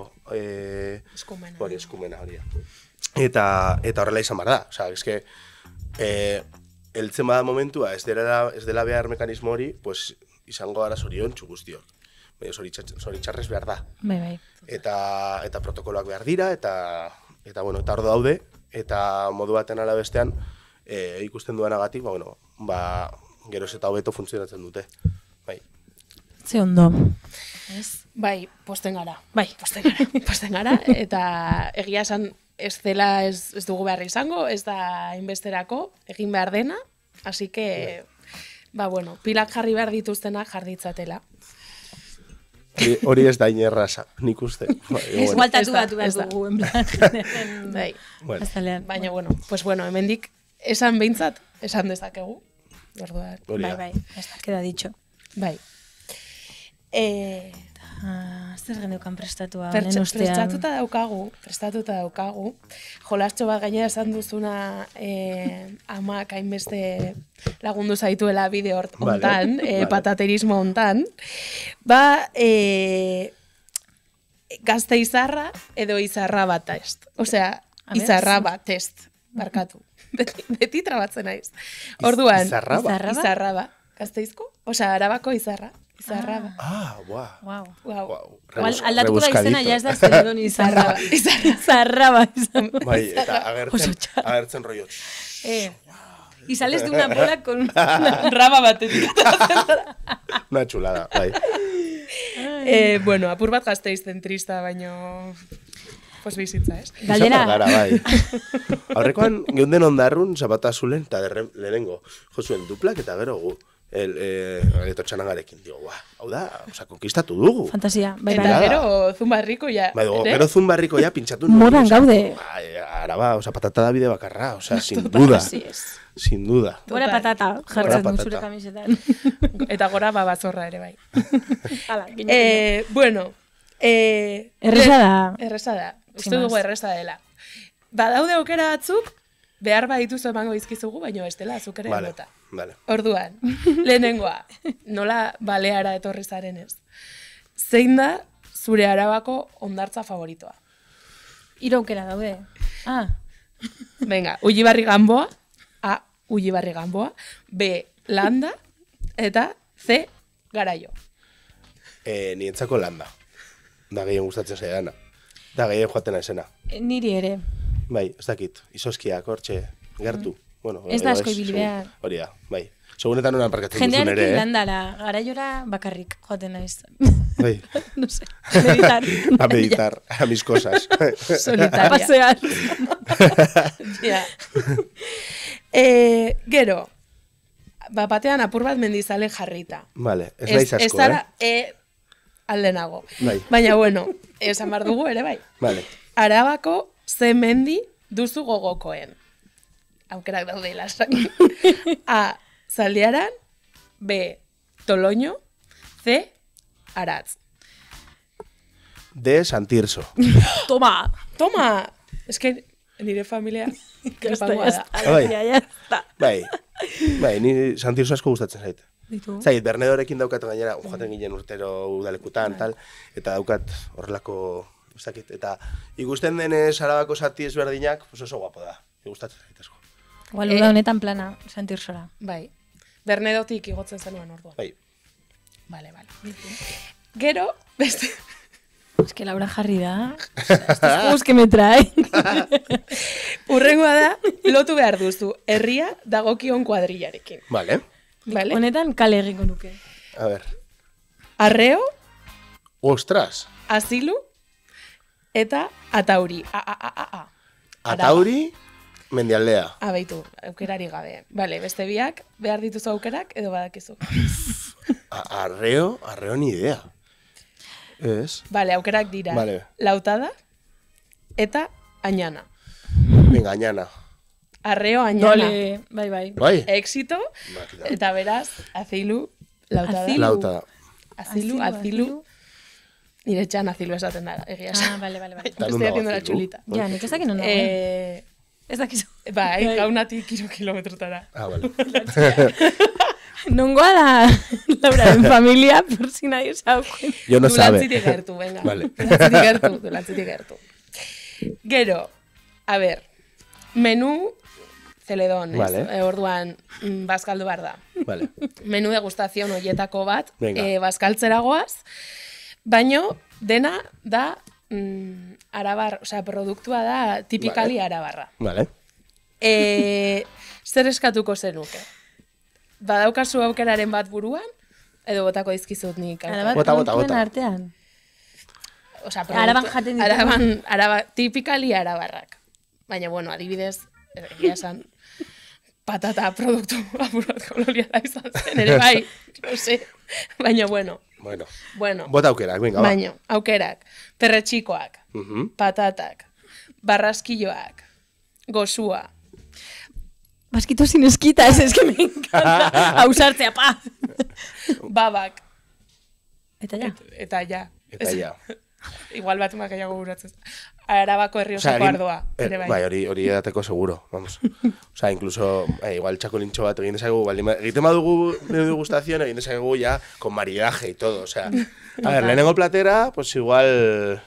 e, eskumena. Hori, eskumena hori. Eta, eta horrela izan behar da, osea, eske, e, eltzen bada momentua, ez dela, ez dela behar mekanismo hori, pues, izango gara zorion txuguztiok. Zoritxarrez behar da. Bai, bai. Eta, eta protokoloak behar dira, eta, eta, bueno, eta ordo daude, eta modu baten ala bestean, e, ikusten duanagatik, ba, bueno, ba, geroz eta hobeto funtzionatzen dute. Bai. Ze ondo. Ez? Bai, posten gara. Bai, posten gara. posten gara, eta egia esan, ez dela ez, ez dugu behar izango, ez da inbesterako, egin behar dena, así que, ba, bueno, pilak jarri behar dituztenak jarditzatela. Hori ez da inerraza, nik uste. Ez gualtatu batu behar dugu, en plan. Bai, bueno. Baina, bueno, pues bueno, hemendik esan behintzat, esan dezakegu. Bai, bai, ez da, queda dicho. Bai. Eh... Ah, zer geneukan prestatua. Prestatuta daukagu, prestatuta daukagu. Jolastxo bat gainera esan duzuna eh, amak hainbeste lagundu zaituela bideo hontan, vale, eh, vale. Pataterismo hontan. Ba, eh, gazte izarra edo izarra bat test. Osea, izarra bat test, barkatu. Beti, beti trabatzen naiz. Orduan, izarra bat? Izarra bat. Gazteizko? Osea, Arabako izarra. Izarraba. Ah, guau. Wow. Wow. Wow. Rebus, aldatuko da izena, ja ez da zeledon izarraba. Izarraba. Bai, eta agertzen, agertzen roiot. Eh. Y sales de una bola con una raba batetik. Una chulada, bai. Eh, bueno, apur bat Gasteiz zentrista, baino... Pues bizitza, ez? Galdera. Gara, bai. Aurrekoan, geunden ondarrun, zapata azulen, eta lehenengo, jozuen duplak eta gero gu. El, eh, Aleto Txanangarekin, digo, guau, hau da, oza, konkistatu dugu. Fantasia, bai, bai. Eta gero Zumbarriko ya. Bai, gero Zumbarriko ya pintxatu. Modan gaude. Araba, oza, patata da bide bakarra, oza, sin duda. Sin duda. Gora patata, jartzen dut zure kamisetan. Eta gora babazorra ere, bai. Hala, eh, bueno. Eh, erresa da. Erresa da. Uste dugu erresa dela. Badaude aukera batzuk, behar badituzu emango izkizugu, baina ez dela azukere vale, emota. Vale. Orduan, lehenengoa, nola baleara etorri zarenez. Zein da zure Arabako hondartza favoritoa? Hiru aukera daude. Ah. Venga, Ullibarri Gamboa, A, Ullibarri Gamboa, B, Landa, Eta C, garaio. E, nientzako landa. Da gehien gustatzen zaidana. Da gehien joaten naizena. E, niri ere. Bai, ez dakit. Izoskiak, hortxe, gertu. Mm. Bueno, ez da igual asko ibili behar. Hori da, bai. Segunetan honan parkatzen duzun ere, eh? Jendearekin landara, garaiora bakarrik joaten naiz. Bai. No sé, meditar. A meditar, a mis cosas. Solitaria. A pasear. Ja. Eh, gero, ba, batean apur bat mendizale jarrita. Vale, ez naiz asko, ez zara, eh? aldenago. Bai. Baina, bueno, esan behar dugu ere, bai. Vale. Arabako ze mendi duzu gogokoen. Aukerak daude ilasak. A, Zaldiaran. B, Toloño. C, Aratz. De Santirso. Toma. Toma! Ez que nire familia krepangoa da. Bai. Ya, ya está. Bai, bai, ni Santirso asko gustatzen zait. Ditu. Zait, Bernedorekin daukat gainera, joaten ginen urtero udalekutan, tal, eta daukat horrelako, ez dakit, eta ikusten denez Arabako zati ezberdinak, pues oso guapo da, gustatzen zait asko. Igual Eh, uda honetan plana, Santirsora. Bai. Bernedotik igotzen zenuen orduan. Bai, Vale, vale. Gero, beste... Es que Laura jarri da. Estos juegos que me trae. Urrengoa da, lotu behar duzu, herria dagokion kuadrillarekin. vale, Vale? Honetan kale egingo nuke. a ver. Arreo, Ostras, asilu, eta atauri. A, a, a, a, a. Atauri, Mendialdea. Abeitu, aukerari gabe. Vale, beste biak, behar dituzu aukerak, edo badakizu. A- Arreo, arreo ni idea. Ez, Vale, aukerak dira. Vale. Lautada, eta añana. venga, añana. Arreo, añana. Dole, bai, bai. Bai, Éxito, Makina. eta beraz, azilu, lautada. Azilu. Lauta. Azilu, azilu. Nire txan azilu esaten da, egia esan. Ah, vale, vale, vale. Eta Me non estoy dago haciendo la azilu? chulita. Ja, nik ezak non dago. Eh, Ez dakizu. bai, Bai. gaunatik hiru kilometrotara. Ah, vale. Nongoa da Lauraren familia, por si nadie sabe. Yo no sabe. Dulantzitik gertu, venga. Vale. Dulantzitik gertu, dulantzitik gertu. Gero, a ver, menu zeledon, ez? Vale. E, orduan, mm, bazkaldu behar da. Vale. Menu degustazion hoietako bat, Venga. e, bazkaltzera goaz, baino dena da mm, arabar, osea, produktua da tipikali Vale. arabarra. Vale. E, zer eskatuko zenuke? Badaukazu aukeraren bat buruan, edo botako dizkizut nik. aukera? Arabat Bota, bota, produktuen bota. artean. Osea, Araban jaten ditugu. Araban, araba, tipikali arabarrak. Baina, bueno, adibidez, egia esan, patata produktu apur bat koloniala izan zen, ere bai, no sé. Baina, bueno, Bueno. bueno, Bota aukerak, venga, ba. baina, aukerak, perretxikoak, Mhm. patatak, barraskilloak, gozua, Basquito sin esquitas, es que me encanta. Ausartzea, pa. babak, Eta ja. eta ja. Eta ja. Igual bat emak gehiago buratzen. Arabako Osea, herriosako egin- ardoa, eh, ere bai. Bai, hori hori edateko seguro, vamos. Osea, incluso, eh, igual txakolintxo bat egin dezakegu, baldin ba- egiten badugu menu degustazion, egin dezakegu ya con maridaje y todo, o sea. A ver, lehenengo platera, pues igual...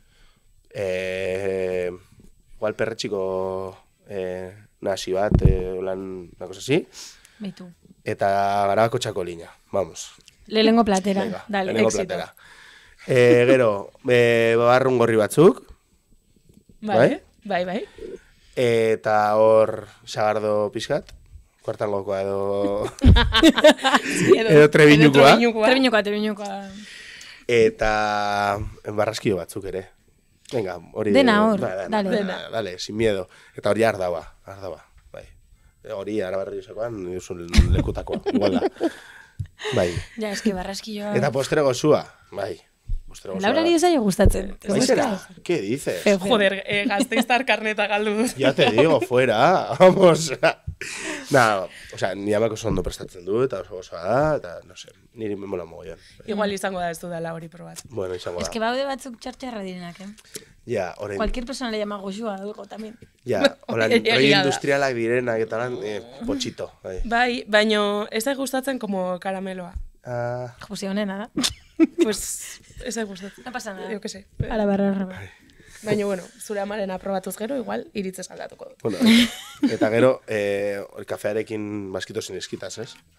Eh, igual perretxiko eh, nasi bat, eh, lan, una cosa así, Beitu. eta garabako txakolina, vamos. Lehengo platera. Venga, Dale, lehenengo éxito. platera. Eh, gero, eh, babarrun gorri batzuk, Vale, bai, bai. eta hor sagardo pizkat, kuartangokoa edo... Edo trebiñukoa. Trebiñukoa, trebiñukoa. Eta barraskio batzuk ere. Venga, hori... Dena hor, Ba, dena, dale. dena, dale, sin miedo. Eta hori ardaba, ardaba, bai. Hori arabarriosakoan, duzun lekutakoa, igual da. Bai. Ja, eski barraskilloa. Eta postre gozua, bai. Postre gozua. Laurari ez zaio gustatzen. Bai, zera? ¿Qué dices? Feo, feo. Joder, eh, gazteiztar karneta galdu dut. Ya te digo, fuera, vamos. Nah, o sea, ni amako ondo prestatzen du, eta oso gozoa da, eta, no sé, niri me mola mogollon. Igual izango da ez dudala hori probat. Bueno, izango da. Es que baude batzuk txartxarra direnak, eh? Ja, orain, Cualquier persona le llama goxua algo también. ja, orain, Egia roi da. industrialak direnak eta lan, eh, potxito, bai. Bai, baino ez da gustatzen como karameloa. Ah, Pues honena da. Pues ez da gustatzen. No pasa nada. Yo que sé. Ara barra arreba. Baina, bueno, zure amaren aprobatuz gero, igual, iritzez aldatuko dut. bueno, eta gero, eh, kafearekin baskito sin eskitas, ez?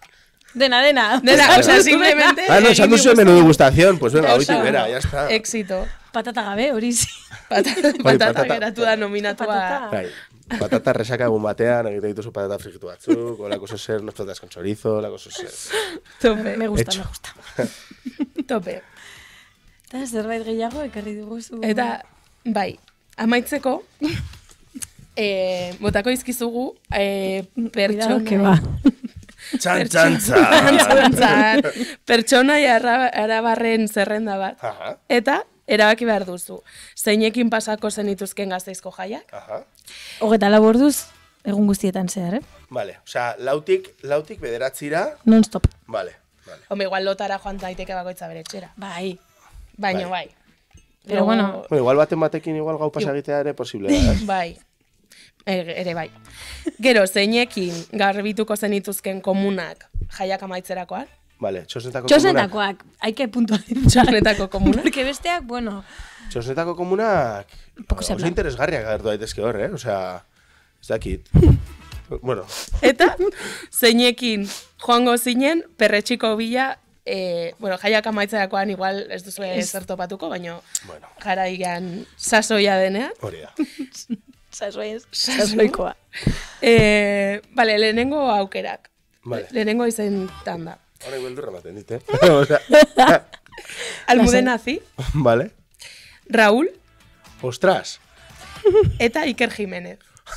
Dena, dena. Dena, o sea, simplemente... Ah, no, esan duzu egin menú degustación, pues venga, Oso, hoitik bera, ya está. Éxito. Patata gabe, hori zi. Patata, patata. patata geratu da nominatua. Patata. Bai, patata resaka egun batean, egite dituzu patata frigitu batzuk, o la cosa ser, unas patatas con chorizo, la cosa ser... Tope. Me gusta, Hecho. me gusta. Tope. Eta zerbait gehiago ekarri diguzu. Eta, bai, amaitzeko, eh, botako izkizugu eh, Cuidado, pertsona... que va. Txan, txan, txan. Txan, pertsonai arra- arabarren zerrenda bat. Aha, Eta, erabaki behar duzu. Zeinekin pasako zenituzken Gasteizko jaiak? aha. Hogeta laborduz, egun guztietan zehar, eh? Vale, osea, lautik, lautik bederatzira, Non-stop. vale, vale. Home, igual lotara joan daiteke bakoitza bere etxera. Bai. Baina, bai. Pero bueno, Bueno, igual baten batekin igual gau pasagitea ere posible da, ez? Bai. Ere, ere bai. Gero, zeinekin garbituko zenituzken komunak jaiak amaitzerakoan? Vale, txosnetako komunak. txosnetakoak, hay que puntualizar. Txosnetako komunak? Porque besteak, bueno, Txosnetako komunak Poco se oso habla. interesgarriak agertu daitezke hor, eh? Osea, ez dakit. Bueno, Eta, zeinekin joango zinen perretxiko bila, eh, bueno, jaiak amaitzerakoan igual ez duzu zer topatuko, baina bueno, jaraian sasoia denean. hori da. sasoiz, sasoikoa. Eh, vale, lehenengo aukerak. Vale. Lehenengo izentan da. Hora beldurra ematen dit, eh? Osea, Almudenazi, vale. Raúl Ostras. eta Iker Jimenez.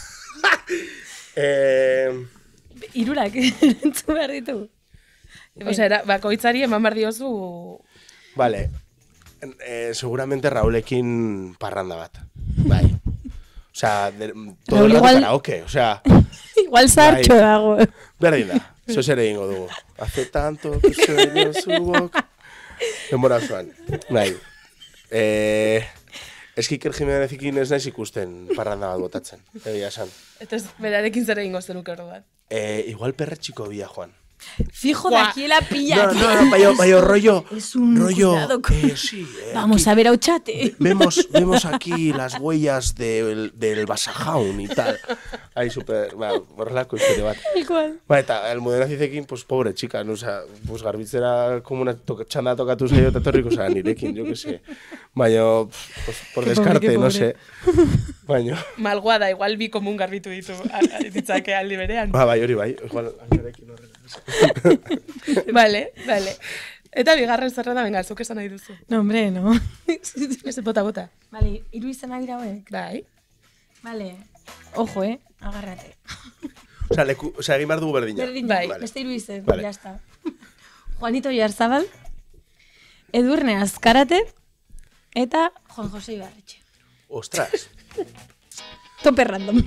Eh, Irurak, entzu behar ditu. Osea, era, bakoitzari eman behar diozu... vale. Eh, seguramente Raulekin parranda bat. Bai. Osea, de, todo Raúl el rato igual- karaoke, osea, Igual zartxo Bai. dago. berdin da. Zo zer egingo dugu. Hace tanto que sueño su boca. Denbora osoan. Bai. Eh, eski Iker Jimenezekin ez naiz ikusten parranda bat botatzen. Egia esan. Eta ez berarekin zer egingo zenuke orduan. Eh, igual perretxiko bila, Juan. Fijo, de Buah. aquí la pilla. No, no, no, bayo, bayo, rollo. Es un rollo. cuidado con- Eh, sí, eh, Vamos aquí. a ver a Ochate. Vemos, vemos aquí las huellas del, del Basajaun y tal. Ahí super, ba, horrelako historia bat. Tal cual. Ba, eta Almudenazizekin, pues, pobre chica, no, osea, pues, garbitzera komuna to, txanda tokatu zaio eta etorriko zara nirekin, jo que sé. Baina, pues, por Qué descarte, pobre, qué no pobre. sé. Baina, Malgoa da, igual bi komun garbitu ditu a- a- ditzake aldi berean. ba, bai, hori bai, igual, nirekin horrela. Vale, vale. Eta bigarren zerrenda, venga, zuk esan nahi duzu. No, hombre, no. Ez bota, bota. Vale, hiru izenak dira hauek. Bai. Vale. Ojo, eh? Agárrate. Osea, leku, osea, egin behar dugu berdina. Berdin, Bai. bai. Beste hiru izen, Vale. ya está. Juanito Yarzabal, Edurne Azkarate, eta Juan José Ibarretxe. Ostras. Tope random.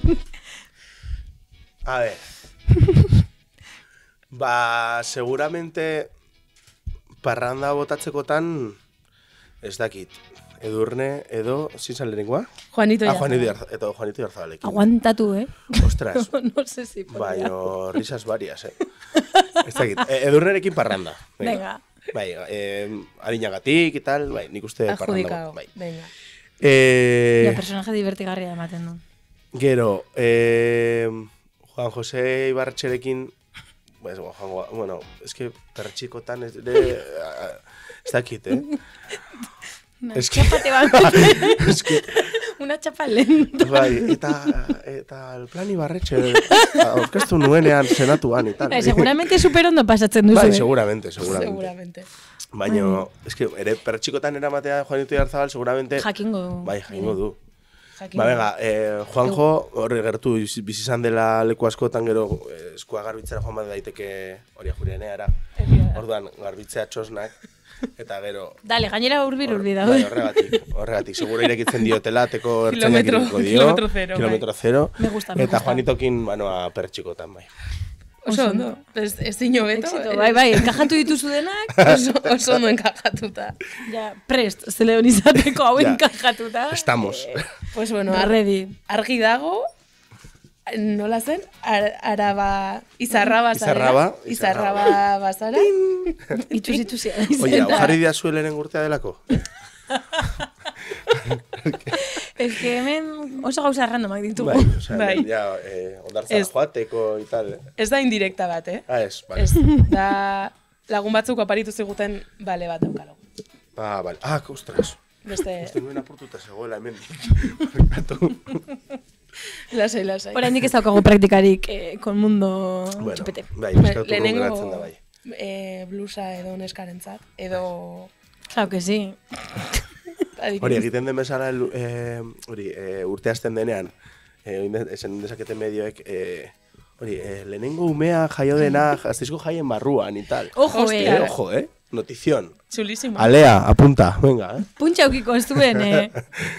A ver. Ba, seguramente parranda botatzekotan ez dakit. Edurne, edo, zizan lehenengoa? Juanito Ah, Yarzabal. Juanito Yarza- eta Juanito Yarzabalekin. Aguantatu, eh? Ostras. No, no sé si podría. Baina, risas varias, eh? Ez dakit. E, edurnerekin parranda. Venga. Bai, eh, adinagatik, y tal, bai, nik uste parranda. Adjudicado. Bai. Venga. Eh, Ja, personaje divertigarria ematen du. Gero, eh, Juan José Ibarretxerekin, pues, Juan, bueno, es que pertxikotan ez, de, ez dakit, eh? Una Es que- chapa te va a Es que, Una chapa lenta. bai, eta, eta el plan Ibarretxe, aurkeztu nuenean senatuan, y tal. Eh, seguramente superondo pasatzen duzu, Bai, eh? seguramente, seguramente. Seguramente. Baina, es que, ere, pertxikotan eramatea Juanito Yarzabal, seguramente, Jakingo du. bai, jakingo du. Jakin. Ba, venga, eh, Juanjo, horre gertu bizi izan dela leku askotan gero eh, eskua garbitzera joan bat daiteke hori ajurianeara. Egia da. Orduan, garbitzea txosnak, eta gero... Dale, gainera urbir hor- urbi bai, daude. horregatik, horregatik, seguro irekitzen diotela, teko ertzainak Kilometro- irekiko dio. kilometro zero, Kilometro zero. Me gusta, me Eta gusta. Juanitokin, banoa, pertxikotan, bai. Oso ondo. Ez, ezin hobeto. Éxito, bai, bai, enkajatu dituzu denak. Oso, oso ondo enkajatuta. Ja, prest, zeleon izateko hau Ja. enkajatuta. Estamos. Pues bueno, ar- Ready. argi dago, nola zen? Ar, araba, izarraba zara. Izarraba, Izarraba bazara. Itxusi, itxusi. Oye, hau jarri dia zuelenen urtea delako? Ez que hemen oso gauza randomak ditugu. Bai, o sea, Bai. ya, eh, ondartzara Ez. joateko y tal. Eh? Ez da indirekta bat, eh? Ah, ez, vale. Ez, da lagun batzuk oparitu ziguten bale bat daukalo. Ah, vale. Ah, ostras. Beste, Uste nuen apurtuta zegoela hemen. Barkatu. lasai, lasai. Oraindik ez daukagu praktikarik eh, kon mundo Bueno, txupete. bai, Ba, eskatu geratzen da bai. eh, blusa edo neskarentzat, edo... Claro que sí. adibidez. Hori, egiten den bezala, el- eh, hori, eh, urte hasten denean, eh, oin de- esan dezakete medioek, eh, hori, eh, lehenengo umea jaio dena, gazteizko jaien barruan y tal. Ojo, Hostia. Eh, eh. ojo, eh? Notición. Chulísimo. Alea, apunta, venga, eh? Puntxa aukiko ez duen, eh.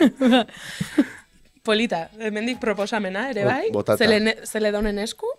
Polita, hemendik proposamena ere Bo- bai, botata. Zelene- zeledonen esku,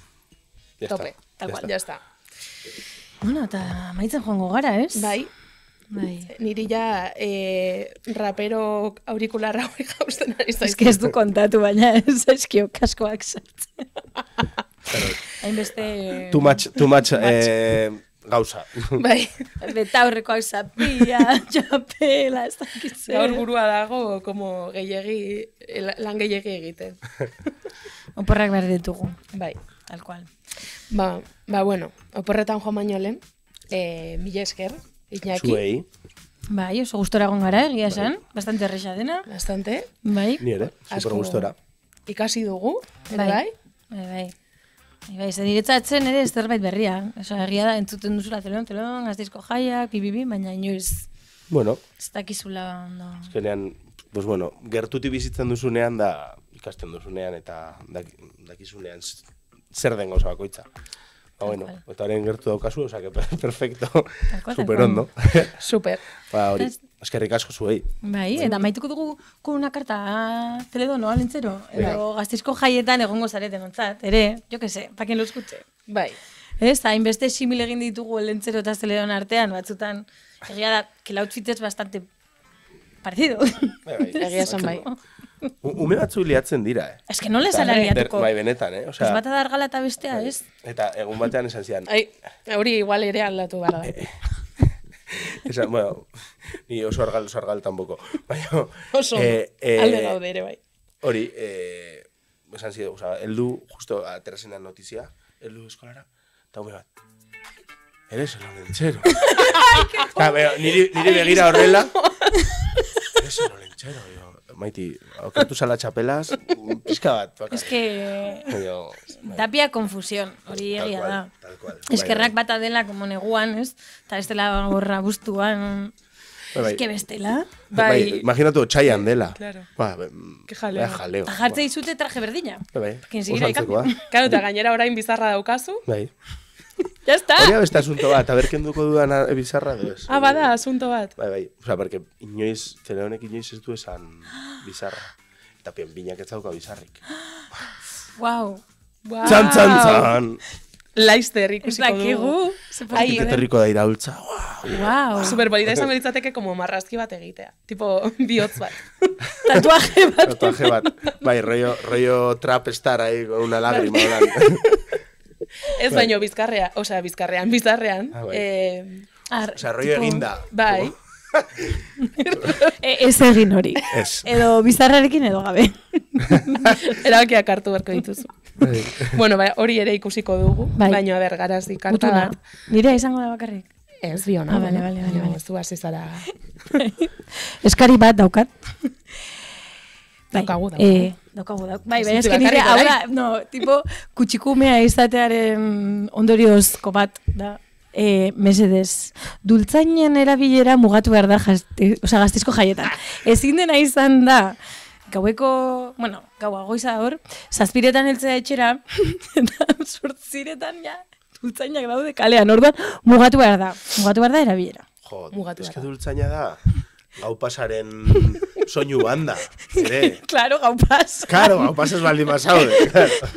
Ya tope, está, tal ya cual, está. ya está. Bueno, eta maitzen joango gara, ez? Bai, Bai. niri ja eh, rapero aurikularra hori jausten ari Ez zaiz. que ez du kontatu, baina ez eskio kaskoak sartzen. Pero, Hainbeste... too much, too much, eh, gauza. Bai, Betaurrekoak zapia, txapela, ez dakitze. gaur burua dago, como gehiegi, la- lan gehiegi egiten. Oporrak behar ditugu, Bai, tal cual. ba, ba bueno, oporretan joan baino lehen, eh, mila esker, Iñaki, Zuei, Bai, oso gustora egon gara, egia esan. Bastante erresa dena. bastante, Bai. ni ere, super Asko. gustora. ikasi dugu, ere Bai. bai? Bai, bai. Bai, bai, zen niretzatzen ere ez zerbait berria. Osa, egia da, entzuten duzula zelon, zelon, gazteizko jaiak, pipipi, baina inoiz Bueno, ez dakizula ondo. azkenean, pues bueno, gertuti bizitzen duzunean da, ikasten duzunean eta dak- dakizunean z- zer den gauza bakoitza. Ba, bueno, cual. eta haren gertu daukazu, o sea, que per- perfecto, Tal cual, tal super cual. ondo. Super. Ba, hori, Ez- eskerrik asko zuei. Bai, eta maituko dugu con una carta Celedono, alentzero. Edo gazteizko jaietan egongo zareten ontzat, ere, jo que se, pa quien lo escuche. Bai, Ez, hainbeste simil egin ditugu elentzero eta Celedon artean, batzutan, egia da, que el outfit es bastante parecido. Bai, bai. egia esan bai. U- Ume batzu liatzen dira, eh? Ez que nola Eta, salariatuko. der- Bai, benetan, eh? Ez Osea, bata da argala eta bestea, ez? eta egun batean esan zian, Ai, hori igual ere aldatu behar da. esan, bueno, ni oso argal, oso argal tampoco. Baina, Oso, eh, eh, alde gaude ere bai. Hori, eh, esan zido, o sea, eldu, justo aterazenan notizia, eldu eskolara, eta ume bat, eres el olentzero. Ka, beo, niri, niri begira horrela, eres el olentzero, yo, maiti, okertu zala txapelaz, pizka bat, baka. Ez que... Yo, Tapia confusión, hori tal egia cual, da. tal cual. Eskerrak bata dela, como neguan, ez? Eta ez dela gorra bustuan. Bai, bai. Ez que bestela. Bai, Bai. imaginatu txaian dela. Claro. Ba, be- Ke jaleo. Ba, jaleo. Eta jartze dizute traje berdina. Bai, bai. Que enseguida Oso antzekoa. Claro, eta gainera orain bizarra daukazu. Bai. Ya está. Hori beste asunto bat, aber kenduko dudan a- bizarra edo ez. Ah, bada, asunto bat. Bai, bai. Osa, porque inoiz, Celedonek inoiz ez du esan bizarra. Eta pien binak ez dauka bizarrik. Wow. Wow. Txan, txan, txan! Laizter Ez ikusiko dakigu. dugu. Ze Ai, poliki den. Eterriko da iraultza. Wow. Wow. Superpolita izan beritzateke como marrazki bat egitea. Tipo, bihotz bat. Tatuaje bat. Tatuaje bat. Bai, rollo, rollo trap star ahí con una lágrima. Holan. Ez baino bizkarrea, osea, bizkarrean, bizarrean. Ah, bai. eh, Ar, Osa, rollo tipo, eginda. bai, e- Ez egin hori. Ez. Edo bizarrarekin edo gabe. erabakiak hartu beharko dituzu. Bai. Bueno, bai, hori ere ikusiko dugu, Bai. baina ber, garazi karta Gutuna. bat. Nire izango da bakarrik. Ez, biona. Ah, bale, bale, bale, bale. Ez du hasi zara. Eskari bat daukat. Bai, Daukagu, daukagu. Eh, daukagu, daukagu. Bai, bai, Ez dut eske nire, bakarrik hau da, orain. no, tipo, kutsikumea izatearen ondoriozko bat, da, eh, mesedez, dultzainen erabilera mugatu behar da, jazte, oza, gaztizko jaietan. Ezin dena izan da, gaueko, bueno, gaua goiza hor, zazpiretan heltzea etxera, eta sortziretan ja, dultzainak daude kalean, orduan, mugatu behar da, mugatu behar da erabilera. Jo, Mugatu eske behar da. dultzaina da. Gau pasaren soinu banda. Ere. Claro, gau pas. Karo, gau pasaz baldin basaude. Claro.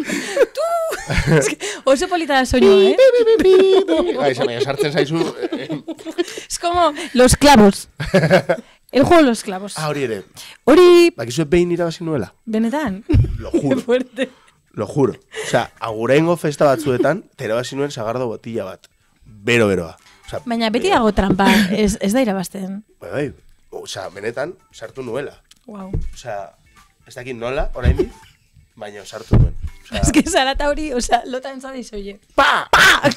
Oso polita da soinua, eh? Bai, zan, sartzen zaizu. eh, Es como los clavos. El juego de los clavos. Ah, hori ere. Hori, Bakizu behin irabazi nuela. benetan. Lo Qué juro. fuerte. Lo juro. Osea, aguraingo festa batzuetan, terabazi nuen sagardo botila bat. Bero-beroa. Osea, Baina beti dago trampa, ez, ez da irabazten. Bai, bai. osea, benetan, sartu nuela. Wow. Osea, ez dakit nola, oraindik, baina sartu nuen. Osea, Es que zarata hori, osea, lota entzadiz, oie. Pa! Pa!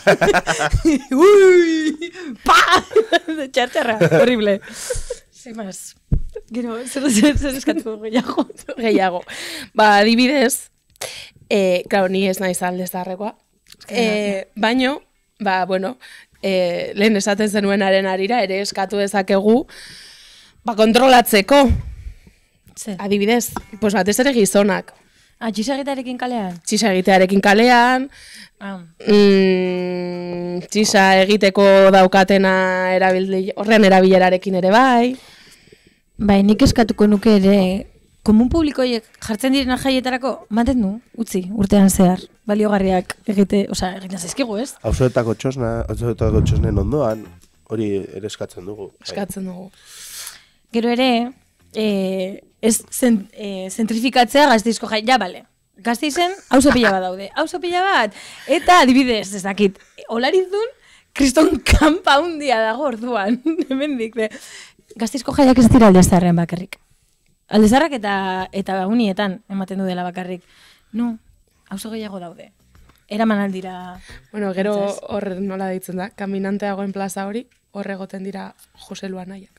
Ui! Pa! De txartxarra, horrible. Sin más. Gero, zer zer zer eskatu gehiago. Gehiago. Ba, adibidez, eh, claro, ni ez naiz aldezarrekoa. Eh, baino, ba, bueno, eh, lehen esaten zenuenaren arira ere eskatu dezakegu, ba, kontrolatzeko. Zer? Adibidez, pues batez ere gizonak. Ah, txisagitarekin kalean? Txisa egitearekin kalean, Ah. mm, txisa egiteko daukatena erabili, horren erabilerarekin ere bai. Bai, nik eskatuko nuke ere, komun publikoiek jartzen direna jaietarako, mantendu, utzi, urtean zehar, baliogarriak egite, osea, egiten zaizkigu, ez? auzoetako txosna, auzoetako txosnen ondoan, hori ere eskatzen dugu. Bai. Eskatzen dugu. Gero ere, e, ez zen, e, zentrifikatzea Gasteizko jai, ja, bale. Gasteizen, auzo pila bat daude, auzo pila bat, eta adibidez, ez dakit, Olarizdun, kriston kanpa hundia dago orduan, hemendik, de. Gasteizko jaiak ez dira aldezarrean bakarrik. Aldezarrak eta eta unietan ematen du dela bakarrik. No, auzo gehiago daude. Eraman aldira. Bueno, gero Entzaz. hor nola deitzen da, kaminante dagoen plaza hori, hor egoten dira Jose Luanaiak.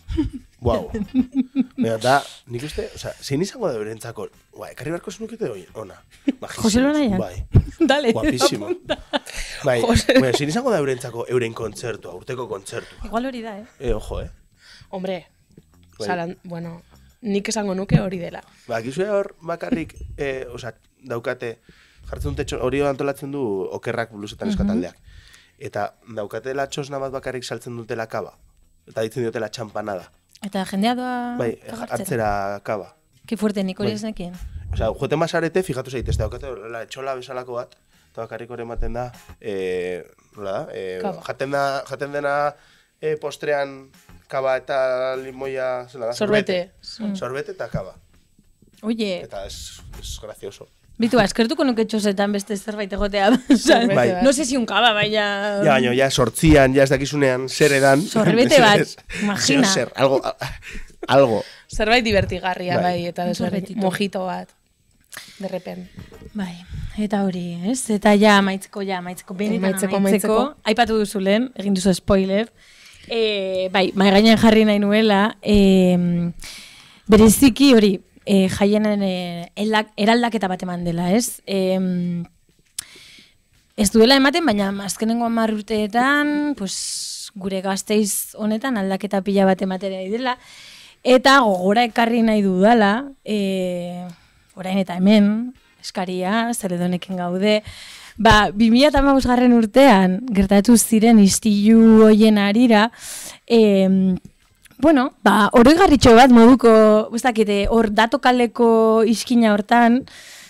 Wow. Baina da, nik uste, osea, zein izango da berentzako, bai, ekarri barko zenukete hori, ona. Jose Luanaiak? Bai, Dale. guapísimo. Bai, Jose. baina zein izango da berentzako euren kontzertua, urteko kontzertua. Igual hori da, eh? E, ojo, eh? Hombre, Bai. salan, bueno, nik esango nuke hori dela. Ba, gizue hor bakarrik, eh, osea, daukate, jartzen dute, txo- hori antolatzen du okerrak blusetan eskataldeak. Eta daukatela txosna bat bakarrik saltzen dutela kaba. Eta ditzen diotela txampanada. Eta jendea doa Bai, kagartzera. hartzera kaba. Ki fuerte, nik hori Bai. ez nekien. Osea, joeten basarete, fijatu zaitezte, daukate la etxola bezalako bat, eta bakarrik hori ematen da, eh, nola da, eh, Kaba. jaten, da, jaten dena eh, postrean kaba eta limoia, zela da? Sorbete. Sorbete eta kaba. Oye, Eta es, es gracioso. bitu, eskertuko nuke txosetan beste zerbait egotea. Osea, Bai. No sé si un kaba, baina... Ja, baina, ja, sortzian, ja ez dakizunean, zer edan. Sorbete bat, mesedez. imagina. Zer, zer, algo, algo. Zerbait divertigarria Bai. bai, eta desberdin, Sorbetito. mojito bat. De repente. Bai, eta hori, ez? Eta ja, amaitzeko, ja, amaitzeko, benetan Amaitzeko, amaitzeko, amaitzeko. aipatu duzu lehen, egin duzu spoiler. E, bai, mai gainean jarri nahi nuela, e, bereziki hori, e, jaienen e, elak- eraldaketa bat eman dela, ez? E, ez duela ematen, baina azkenengo hamar urteetan, pues, gure Gasteiz honetan aldaketa pila bat ematera dela, eta gogora ekarri nahi dudala, e, orain eta hemen, eskaria, zeredonekin gaude, ba, bi mila hamabost garren urtean, gertatu ziren istilu hoien arira, e, bueno, ba, oroigarritxo bat moduko, ez dakite, hor datokaleko iskina hortan,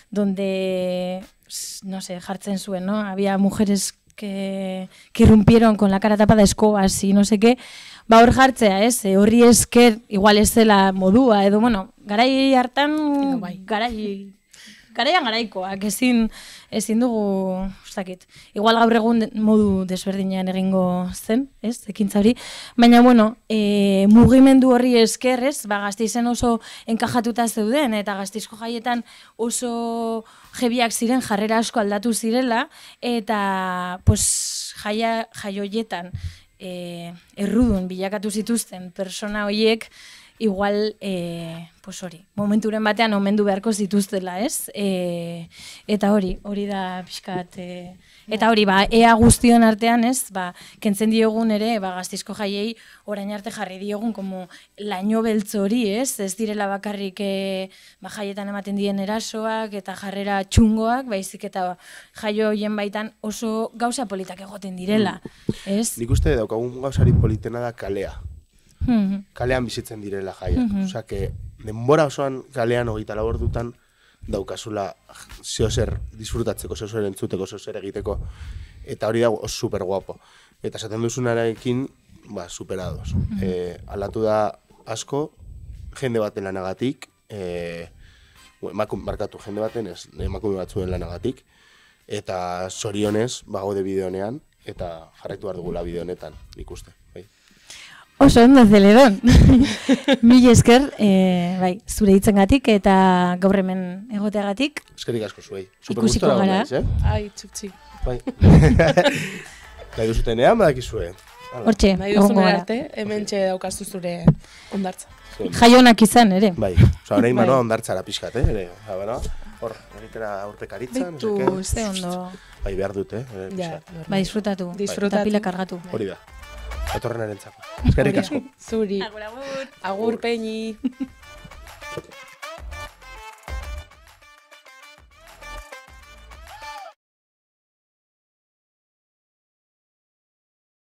donde, no sé, jartzen zuen, ¿no? Había mujeres que, que irrumpieron con la cara tapada escobas y no sé qué, ba hor jartzea, ez? E, horri esker, igual ez dela modua, edo, bueno, garai hartan, Edo bai. garai, garaian garaikoak, ezin, ezin dugu, ez dakit, igual gaur egun de- modu desberdinean egingo zen, ez? Ekintza hori, baina, bueno, e, mugimendu horri esker, ez? Ba, Gasteizen oso enkajatuta zeuden, eta Gasteizko jaietan oso jebiak ziren, jarrera asko aldatu zirela, eta, pues, jaia, jaioietan, e, errudun bilakatu zituzten persona horiek, igual, e, pues hori, momenturen batean omendu beharko zituztela, ez? E, eta hori, hori da pixkat, e, eta hori, ba, ea guztion artean, ez? Ba, kentzen diogun ere, ba, Gasteizko jaiei orain arte jarri diogun, como laino beltz hori, ez? Ez direla bakarrik e, ba, jaietan ematen dien erasoak eta jarrera txungoak, baizik eta jaio hoien baitan oso gauza politak egoten direla, ez? Nik uste daukagun gauzari politena da kalea. Mhm. Kalean bizitzen direla jaiak. Osea, que denbora osoan kalean hogeita lau ordutan daukazula zeozer disfrutatzeko, zeozer entzuteko, zeozer egiteko. Eta hori da super guapo. Eta esaten duzunarekin, ba, superados. Eh, aldatu da asko, jende baten lanagatik, eh, emakume, markatu jende baten, ez, emakume batzuen lanagatik, eta zorionez, ba, gaude bideo honean, eta jarraitu behar dugula bideo honetan, nik uste. Bai. Oso ondo, Zeledon. Mil esker, eh, bai, zure hitzengatik eta gaur hemen egoteagatik. Eskerik asko zuei. Ikusiko gara. Naiz, eh? Ai, txuptxi. Bai. Nahi duzutenean, badakizue. Hortxe, Nahi egongo duzun gara. arte, hemen txe daukazu zure ondartza. Jaionak izan, ere. Bai, oza, orain Bai. manoa ondartzara pixkat, eh? Ere, oza, bueno, hor, egitera aurpekaritza, no Beitu, seke. ze ondo. Bai, behar dute, eh? Ja, pixkat. Bai, disfrutatu. Disfrutatu. Eta pila kargatu. Hori da. Etorrenaren zako. Eskerrik asko. Zuri. Agur, agur. Agur peñi.